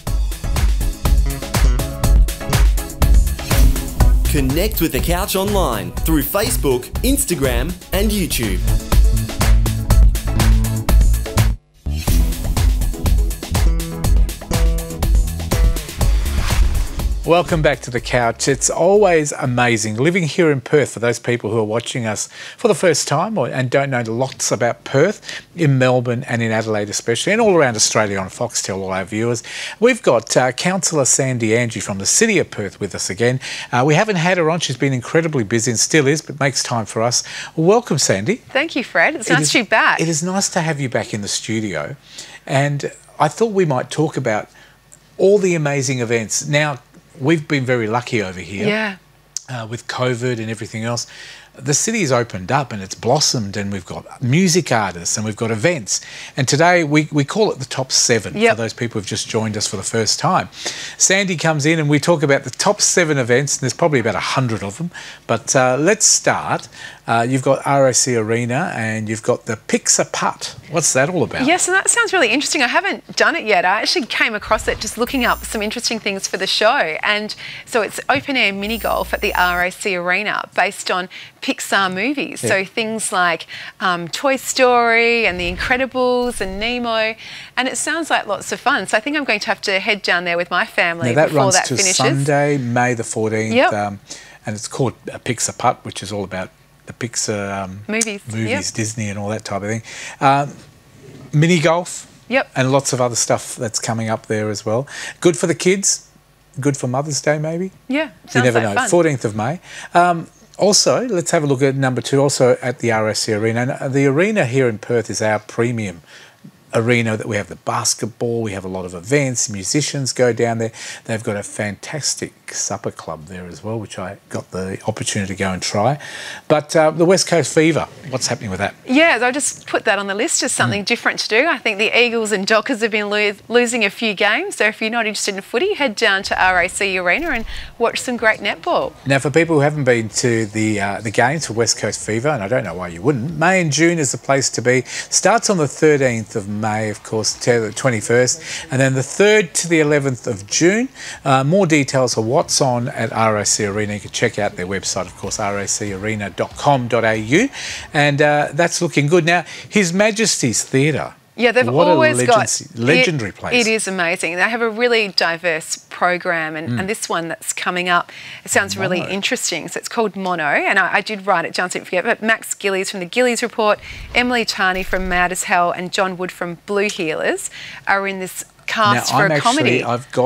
Speaker 8: Connect with The Couch online through Facebook, Instagram and YouTube.
Speaker 1: Welcome back to The Couch. It's always amazing living here in Perth for those people who are watching us for the first time and don't know lots about Perth, in Melbourne and in Adelaide especially, and all around Australia on Foxtel, all our viewers. We've got counsellor Sandy Angie from the City of Perth with us again. We haven't had her on. She's been incredibly busy and still is, but makes time for us. Welcome, Sandy.
Speaker 9: Thank you, Fred. It's nice to be back.
Speaker 1: It is nice to have you back in the studio. And I thought we might talk about all the amazing events. Now, we've been very lucky over here.
Speaker 9: Yeah.
Speaker 1: With COVID and everything else. The city's opened up and it's blossomed, and we've got music artists and we've got events. And today we call it the top 7 for those people who've just joined us for the first time. Sandy comes in and we talk about the top 7 events, and there's probably about 100 of them. But let's start. You've got RAC Arena and you've got the Pix-a-Putt. What's that all about?
Speaker 9: Yes, and that sounds really interesting. I haven't done it yet. I actually came across it just looking up some interesting things for the show. And so it's open air mini golf at the RAC Arena based on Pixar movies.
Speaker 1: Yeah.
Speaker 9: So things like Toy Story and The Incredibles and Nemo. And it sounds like lots of fun. So I think I'm going to have to head down there with my family
Speaker 1: Now that
Speaker 9: before
Speaker 1: runs
Speaker 9: that
Speaker 1: to
Speaker 9: finishes.
Speaker 1: Sunday, May the 14th.
Speaker 9: Yep.
Speaker 1: And it's called Pix-a-Putt, which is all about the Pixar
Speaker 9: Movies. Yep.
Speaker 1: Disney and all that type of thing. Mini golf.
Speaker 9: Yep.
Speaker 1: And lots of other stuff that's coming up there as well. Good for the kids. Good for Mother's Day, maybe.
Speaker 9: Yeah,
Speaker 1: You
Speaker 9: sounds
Speaker 1: never
Speaker 9: like
Speaker 1: know.
Speaker 9: fun.
Speaker 1: 14th of May. Also, let's have a look at number 2, also at the RAC Arena. And the arena here in Perth is our premium arena that we have the basketball, we have a lot of events, musicians go down there. They've got a fantastic supper club there as well, which I got the opportunity to go and try. But the West Coast Fever, what's happening with that?
Speaker 9: Yeah, I just put that on the list as something different to do. I think the Eagles and Dockers have been losing a few games, so if you're not interested in footy, head down to RAC Arena and watch some great netball.
Speaker 1: Now, for people who haven't been to the games for West Coast Fever, and I don't know why you wouldn't, May and June is the place to be. Starts on the 13th of May, of course, to the 21st, and then the 3rd to the 11th of June. More details are what's on at RAC Arena. You can check out their website, of course, racarena.com.au, and that's looking good. Now, His Majesty's Theatre.
Speaker 9: Yeah, they've
Speaker 1: What
Speaker 9: always
Speaker 1: a
Speaker 9: got
Speaker 1: legendary place.
Speaker 9: It is amazing. They have a really diverse program, and this one that's coming up, it sounds really interesting. So it's called Mono, and I did write it down so I didn't forget. But Max Gillies from the Gillies Report, Emily Tarney from Mad as Hell, and John Wood from Blue Healers are in this cast
Speaker 1: Now,
Speaker 9: for a comedy.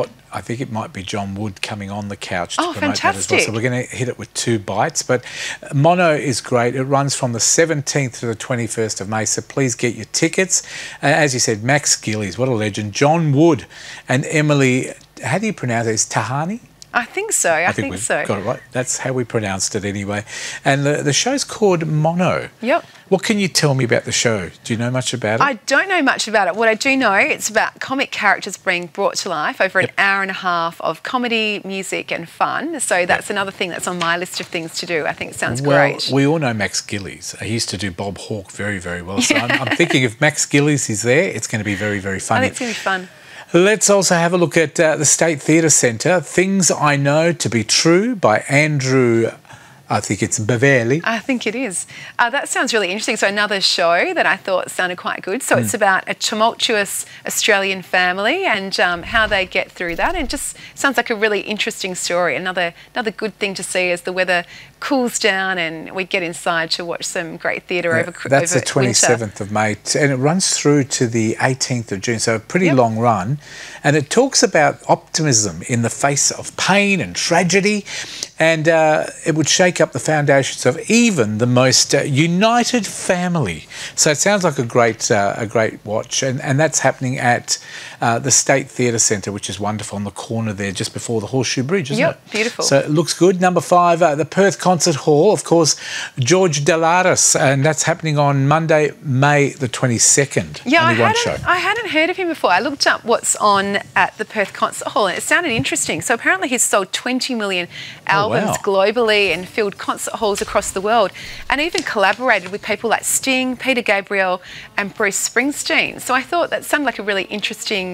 Speaker 1: I think it might be John Wood coming on the couch to
Speaker 9: Oh,
Speaker 1: promote that as well.
Speaker 9: fantastic.
Speaker 1: So we're going to hit it with 2 bites. But Mono is great. It runs from the 17th to the 21st of May. So please get your tickets. As you said, Max Gillies, what a legend. John Wood and Emily, how do you pronounce it? Is Tahani?
Speaker 9: I think so. I think
Speaker 1: we've
Speaker 9: so.
Speaker 1: got it right. That's how we pronounced it anyway. And the show's called Mono.
Speaker 9: Yep.
Speaker 1: What can you tell me about the show? Do you know much about it?
Speaker 9: I don't know much about it. What I do know, it's about comic characters being brought to life over an hour and a half of comedy, music and fun. So that's another thing that's on my list of things to do. I think it sounds great.
Speaker 1: Well, we all know Max Gillies. He used to do Bob Hawke very, very well. So I'm thinking if Max Gillies is there, it's going to be very, very
Speaker 9: I
Speaker 1: funny.
Speaker 9: think it's going to be fun.
Speaker 1: Let's also have a look at the State Theatre Centre, Things I Know to Be True by Andrew I think it's Beverly.
Speaker 9: I think it is. That sounds really interesting. So another show that I thought sounded quite good. So it's about a tumultuous Australian family and how they get through that. And it just sounds like a really interesting story. Another good thing to see as the weather cools down and we get inside to watch some great theatre over
Speaker 1: That's the
Speaker 9: winter.
Speaker 1: 27th of May, and it runs through to the 18th of June, so a pretty long run. And it talks about optimism in the face of pain and tragedy, and it would shake up the foundations of even the most united family. So it sounds like a great watch, and that's happening at the State Theatre Centre, which is wonderful, on the corner there just before the Horseshoe Bridge, isn't it?
Speaker 9: Beautiful.
Speaker 1: So it looks good. Number 5, the Perth Concert Hall, of course, George Delaris, and that's happening on Monday, May the 22nd.
Speaker 9: Yeah,
Speaker 1: Only one show.
Speaker 9: I hadn't heard of him before. I looked up what's on at the Perth Concert Hall and it sounded interesting. So apparently he's sold 20 million albums globally and filled concert halls across the world, and even collaborated with people like Sting, Peter Gabriel and Bruce Springsteen. So I thought that sounded like a really interesting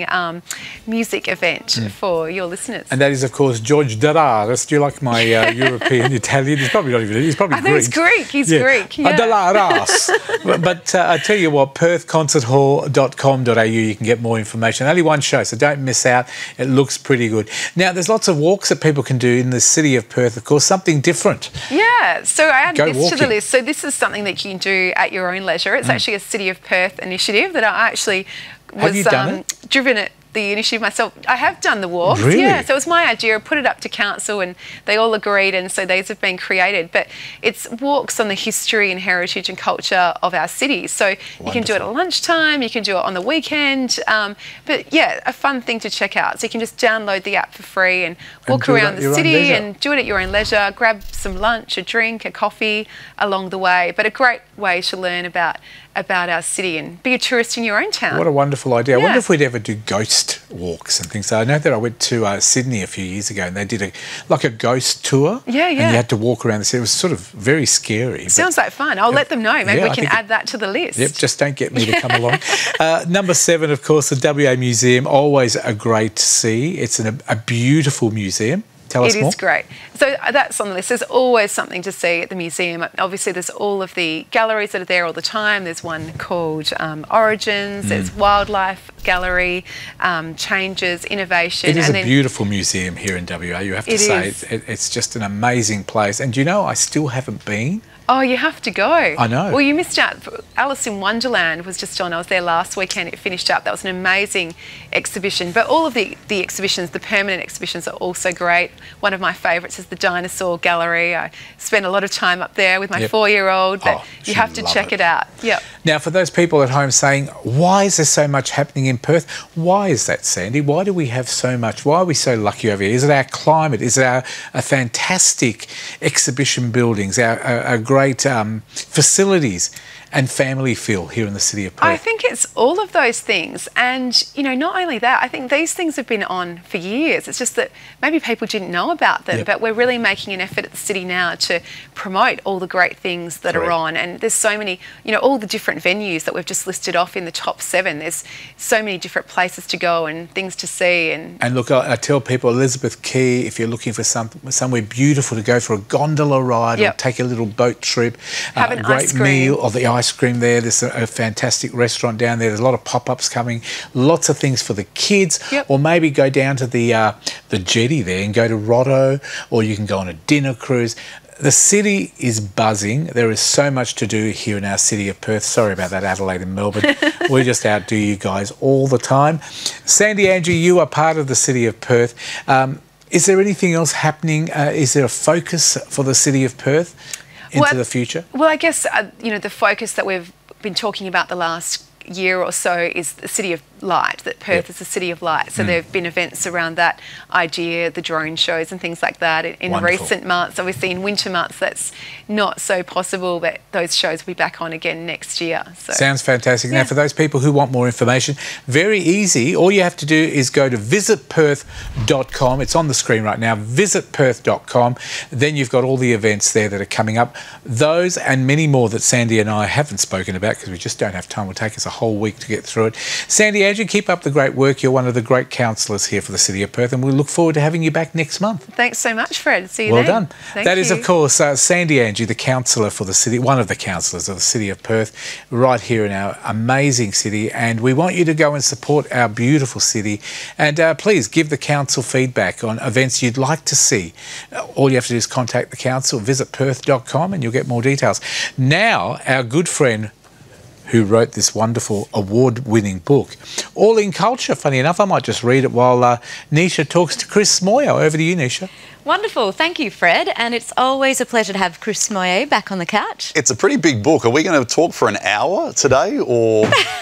Speaker 9: music event for your listeners.
Speaker 1: And that is, of course, George Delaris. Do you like my European Italian? He's probably not even, he's probably Greek.
Speaker 9: I think it's Greek. He's Greek. Yeah.
Speaker 1: Delaris. But I tell you what, perthconcerthall.com.au, you can get more information. Only one show, so don't miss out. It looks pretty good. Now, there's lots of walks that people can do in the city of Perth, of course, something different.
Speaker 9: Yeah, so I added this to the
Speaker 1: walking.
Speaker 9: list. So this is something that you can do at your own leisure. It's actually a City of Perth initiative that I actually was driven it. The initiative myself. I have done the walks.
Speaker 1: Really?
Speaker 9: Yeah, so it was my idea. I put it up to council and they all agreed, and so these have been created. But it's walks on the history and heritage and culture of our city. So you can do it at lunchtime, you can do it on the weekend. But yeah, a fun thing to check out. So you can just download the app for free and walk around the city and do it at your own leisure. Grab some lunch, a drink, a coffee along the way. But a great way to learn about our city and be a tourist in your own town.
Speaker 1: What a wonderful idea. I wonder if we'd ever do ghost walks and things. So I know that I went to Sydney a few years ago and they did a ghost tour.
Speaker 9: Yeah.
Speaker 1: And you had to walk around the city. It was sort of very scary.
Speaker 9: Sounds like fun. I'll let them know. Maybe we can add that to the list.
Speaker 1: Yep, just don't get me to come along. Number 7, of course, the WA Museum. Always a great to see. It's a beautiful museum. Tell us more.
Speaker 9: It is great. So that's on the list. There's always something to see at the museum. Obviously, there's all of the galleries that are there all the time. There's one called Origins. There's Wildlife Gallery, Changes, Innovation.
Speaker 1: It is a beautiful museum here in WA, you have to say. It's just an amazing place. And do you know, I still haven't been.
Speaker 9: Oh, you have to go.
Speaker 1: I know.
Speaker 9: Well, you missed out. Alice in Wonderland was just on. I was there last weekend. It finished up. That was an amazing exhibition. But all of the exhibitions, the permanent exhibitions, are also great. One of my favourites is the Dinosaur Gallery. I spent a lot of time up there with my 4-year-old. But you have to check it out. Yep.
Speaker 1: Now, for those people at home saying, why is there so much happening in Perth? Why is that, Sandy? Why do we have so much? Why are we so lucky over here? Is it our climate? Is it our fantastic exhibition buildings, our great facilities and family feel here in the city of Perth?
Speaker 9: I think it's all of those things. And, you know, not only that, I think these things have been on for years. It's just that maybe people didn't know about them, but we're really making an effort at the city now to promote all the great things that are on. And there's so many, you know, all the different venues that we've just listed off in the top 7. There's so many different places to go and things to see. And
Speaker 1: look, I tell people, Elizabeth Quay, if you're looking for somewhere beautiful to go for a gondola ride or take a little boat trip,
Speaker 9: have an
Speaker 1: great meal, or the ice cream there. There's a fantastic restaurant down there. There's a lot of pop-ups coming. Lots of things for the kids. Or maybe go down to the jetty there and go to Rotto, or you can go on a dinner cruise. The city is buzzing. There is so much to do here in our city of Perth. Sorry about that, Adelaide and Melbourne. We just outdo you guys all the time. Sandy, Andrew, you are part of the city of Perth. Is there anything else happening? Is there a focus for the city of Perth into the future?
Speaker 9: Well, I guess, you know, the focus that we've been talking about the last year or so is the City of Light, that Perth is the City of Light. So there have been events around that idea, the drone shows and things like that in recent months. Obviously in winter months that's not so possible, but those shows will be back on again next year. So.
Speaker 1: Sounds fantastic. Now for those people who want more information, very easy. All you have to do is go to visitperth.com. It's on the screen right now, visitperth.com. Then you've got all the events there that are coming up. Those and many more that Sandy and I haven't spoken about because we just don't have time. It will take us a whole week to get through it. Sandy Angie, keep up the great work. You're one of the great councillors here for the City of Perth, and we look forward to having you back next month.
Speaker 9: Thanks so much, Fred. See you
Speaker 1: well
Speaker 9: then.
Speaker 1: Done. That is, of course, Sandy Angie, the councillor for the city, one of the councillors of the City of Perth, right here in our amazing city. And we want you to go and support our beautiful city. And please give the council feedback on events you'd like to see. All you have to do is contact the council, visit perth.com, and you'll get more details. Now, our good friend who wrote this wonderful award-winning book, All in Culture. Funny enough, I might just read it while Nisha talks to Chris Moyo. Over to you, Nisha.
Speaker 3: Wonderful. Thank you, Fred. And it's always a pleasure to have Chris Moyo back on the couch.
Speaker 10: It's a pretty big book. Are we going to talk for an hour today, or...?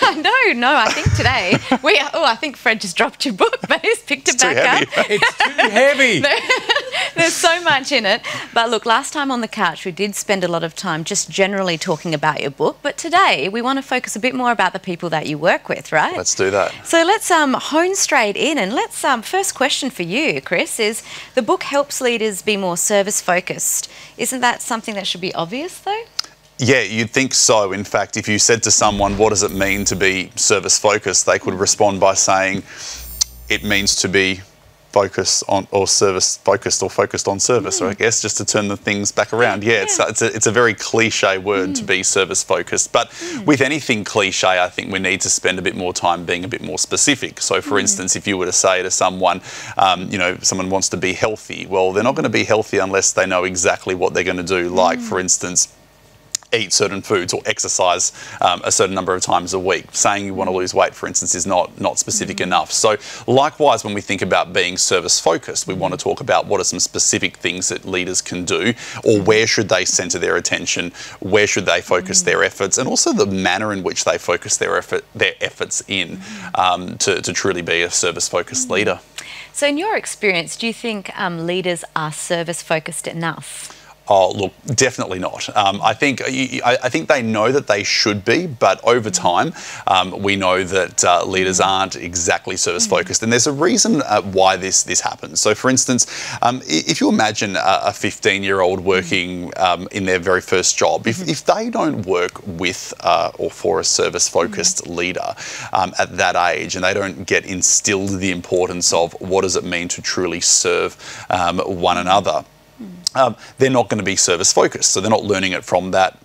Speaker 3: No, I think today I think Fred just dropped your book, but he's picked it back up.
Speaker 1: It's too heavy.
Speaker 3: There's so much in it. But look, last time on the couch, we did spend a lot of time just generally talking about your book. But today, we want to focus a bit more about the people that you work with, right?
Speaker 10: Let's do that.
Speaker 3: So let's hone straight in, and let's first question for you, Chris, is the book helps leaders be more service focused. Isn't that something that should be obvious though?
Speaker 10: Yeah, you'd think so. In fact, if you said to someone, what does it mean to be service focused, they could respond by saying, it means to be focused on, or service focused, or focused on service, or I guess just to turn the things back around. Yeah, it's a very cliche word to be service focused, but with anything cliche, I think we need to spend a bit more time being a bit more specific. So for instance, if you were to say to someone, someone wants to be healthy, well, they're not going to be healthy unless they know exactly what they're going to do. Like for instance, eat certain foods or exercise a certain number of times a week. Saying you want to lose weight, for instance, is not specific enough. So likewise, when we think about being service focused, we want to talk about what are some specific things that leaders can do, or where should they centre their attention, where should they focus their efforts, and also the manner in which they focus their efforts in to truly be a service focused leader.
Speaker 3: So in your experience, do you think leaders are service focused enough?
Speaker 10: Oh, look, definitely not. I think they know that they should be, but over time, we know that leaders aren't exactly service focused, and there's a reason why this happens. So, for instance, if you imagine a 15-year-old working in their very first job, if they don't work with or for a service focused leader at that age, and they don't get instilled the importance of what does it mean to truly serve one another, they're not going to be service focused, so they're not learning it from that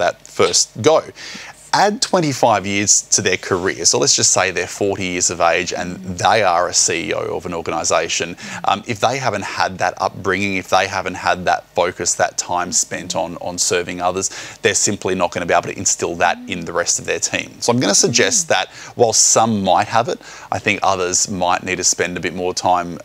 Speaker 10: first go. Add 25 years to their career, so let's just say they're 40 years of age and they are a CEO of an organisation. If they haven't had that upbringing, if they haven't had that focus, that time spent on serving others, they're simply not going to be able to instill that in the rest of their team. So I'm going to suggest that while some might have it, I think others might need to spend a bit more time,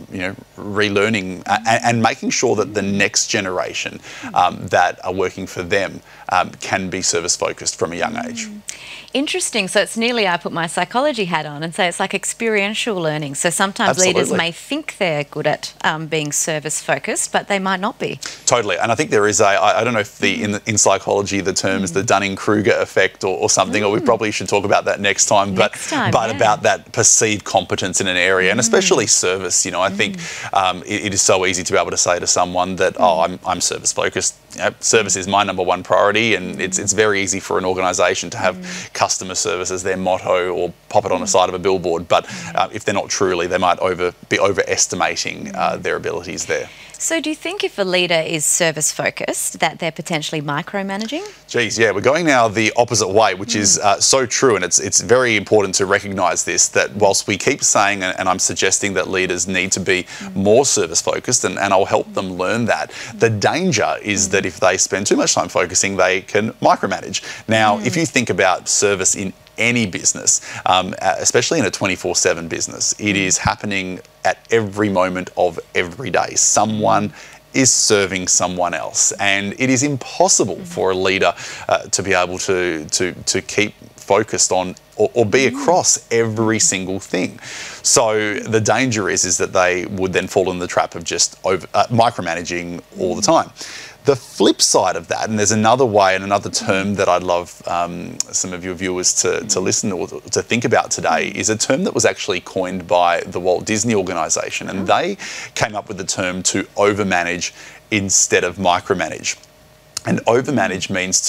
Speaker 10: relearning and making sure that the next generation that are working for them can be service focused from a young age.
Speaker 3: Interesting. So it's nearly, I put my psychology hat on and say it's like experiential learning. So sometimes leaders may think they're good at being service focused, but they might not be.
Speaker 10: Totally. And I think there is I don't know if in psychology the term is the Dunning-Kruger effect or something, or we probably should talk about that next time, but about that perceived competence in an area, and especially service. I think it is so easy to be able to say to someone that, I'm service focused. Service is my number one priority, and it's very easy for an organisation to have customer service as their motto or pop it on the side of a billboard, but if they're not truly, they might be overestimating their abilities there.
Speaker 3: So do you think if a leader is service focused that they're potentially micromanaging?
Speaker 10: Geez, yeah, we're going now the opposite way, which is so true, and it's very important to recognise this, that whilst we keep saying, and I'm suggesting that leaders need to be more service focused, and I'll help them learn that, the danger is that if they spend too much time focusing, they can micromanage. Now, if you think about service in any business, especially in a 24/7 business, it is happening at every moment of every day. Someone is serving someone else, and it is impossible for a leader to be able to keep focused on or be across every single thing. So the danger is that they would then fall in the trap of just micromanaging all the time. The flip side of that, and there's another way and another term that I'd love some of your viewers to listen or to think about today, is a term that was actually coined by the Walt Disney Organisation, and they came up with the term to overmanage instead of micromanage. And overmanage means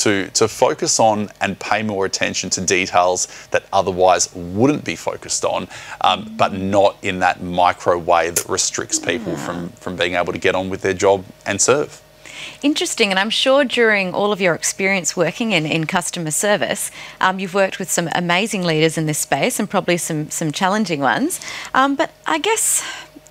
Speaker 10: to focus on and pay more attention to details that otherwise wouldn't be focused on, but not in that micro way that restricts people from being able to get on with their job and serve.
Speaker 3: Interesting, and I'm sure during all of your experience working in customer service, you've worked with some amazing leaders in this space and probably some challenging ones. But I guess,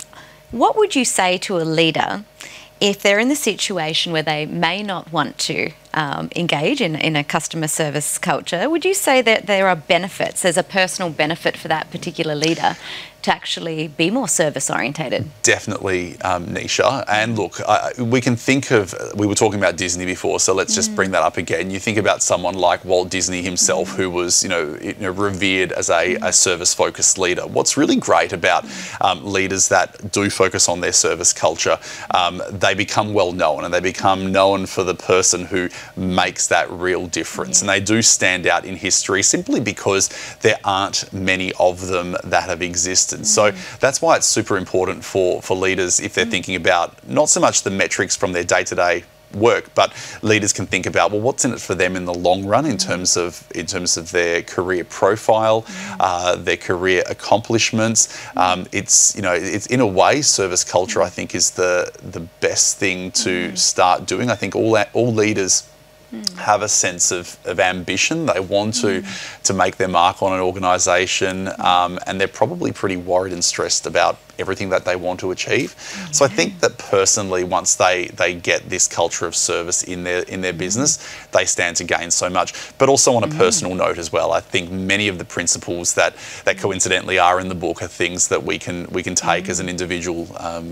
Speaker 3: what would you say to a leader if they're in the situation where they may not want to engage in a customer service culture? Would you say that there are benefits, there's a personal benefit for that particular leader to actually be more service orientated?
Speaker 10: Definitely, Nisha. And look, we can think of, we were talking about Disney before, so let's just bring that up again. You think about someone like Walt Disney himself, who was, revered as a service-focused leader. What's really great about leaders that do focus on their service culture, they become well known, and they become known for the person who makes that real difference. And they do stand out in history simply because there aren't many of them that have existed. So that's why it's super important for leaders, if they're thinking about not so much the metrics from their day-to-day work, but leaders can think about, well, what's in it for them in the long run in terms of their career profile, their career accomplishments. It's in a way, service culture, I think, is the best thing to start doing. I think all leaders have a sense of ambition. They want to make their mark on an organisation, and they're probably pretty worried and stressed about everything that they want to achieve. So I think that personally, once they get this culture of service in their business, they stand to gain so much. But also on a personal note as well, I think many of the principles that coincidentally are in the book are things that we can take as an individual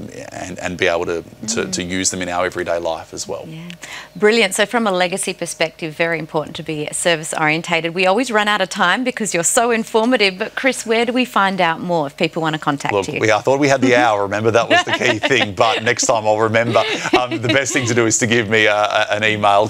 Speaker 10: and be able to use them in our everyday life as well.
Speaker 3: Yeah. Brilliant. So from a legacy perspective, very important to be service orientated. We always run out of time because you're so informative, but Chris, where do we find out more if people want to contact you?
Speaker 10: I thought we had the hour, remember, that was the key thing, but next time I'll remember. The best thing to do is to give me an email,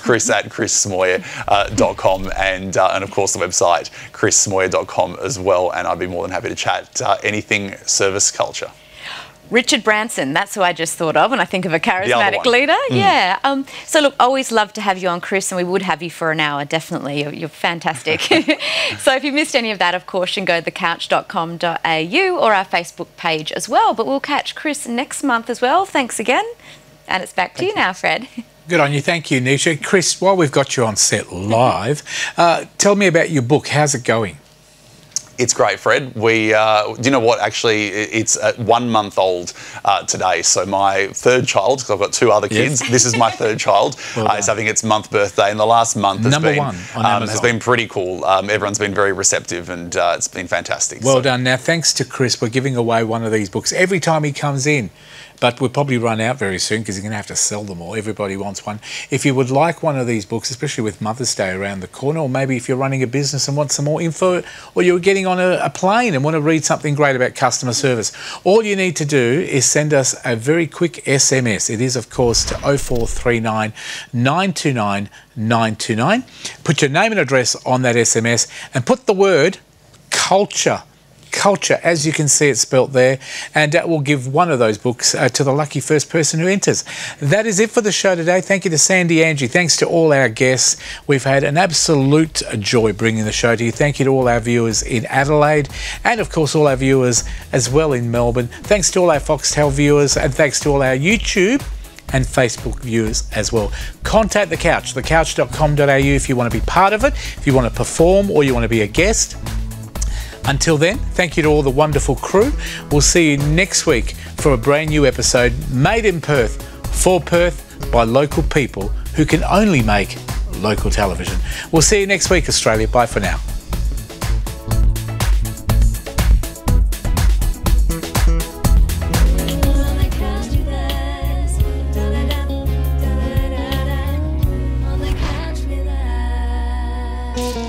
Speaker 10: chris@chrissmoyer.com, and of course the website chrissmoyer.com as well, and I'd be more than happy to chat anything service culture.
Speaker 3: Richard Branson, that's who I just thought of when I think of a charismatic leader. Yeah. So look, always love to have you on, Chris, and we would have you for an hour, definitely. You're fantastic. So if you missed any of that, of course, you can go to thecouch.com.au or our Facebook page as well. But we'll catch Chris next month as well. Thanks again. And it's back to you now, Fred.
Speaker 1: Good on you. Thank you, Nisha. Chris, while we've got you on set live, tell me about your book. How's it going?
Speaker 10: It's great, Fred. Do you know what? Actually, it's 1 month old today. So my third child, because I've got two other kids, this is my third child. It's having its month birthday, and the last month has been pretty cool. Everyone's been very receptive, and it's been fantastic.
Speaker 1: Well done. Now, thanks to Chris, we're giving away one of these books every time he comes in. But we'll probably run out very soon because you're going to have to sell them all. Everybody wants one. If you would like one of these books, especially with Mother's Day around the corner, or maybe if you're running a business and want some more info, or you're getting on a plane and want to read something great about customer service, all you need to do is send us a very quick SMS. It is, of course, to 0439 929 929. Put your name and address on that SMS and put the word culture, as you can see it spelt there, and that will give one of those books to the lucky first person who enters. That is it for the show today. Thank you to Sandy Angie. Thanks to all our guests. We've had an absolute joy bringing the show to you. Thank you to all our viewers in Adelaide, and of course all our viewers as well in Melbourne. Thanks to all our Foxtel viewers, and thanks to all our YouTube and Facebook viewers as well. Contact The Couch, thecouch.com.au if you want to be part of it, if you want to perform or you want to be a guest. Until then, thank you to all the wonderful crew. We'll see you next week for a brand new episode made in Perth, for Perth, by local people who can only make local television. We'll see you next week, Australia. Bye for now.
Speaker 2: On the couch with us.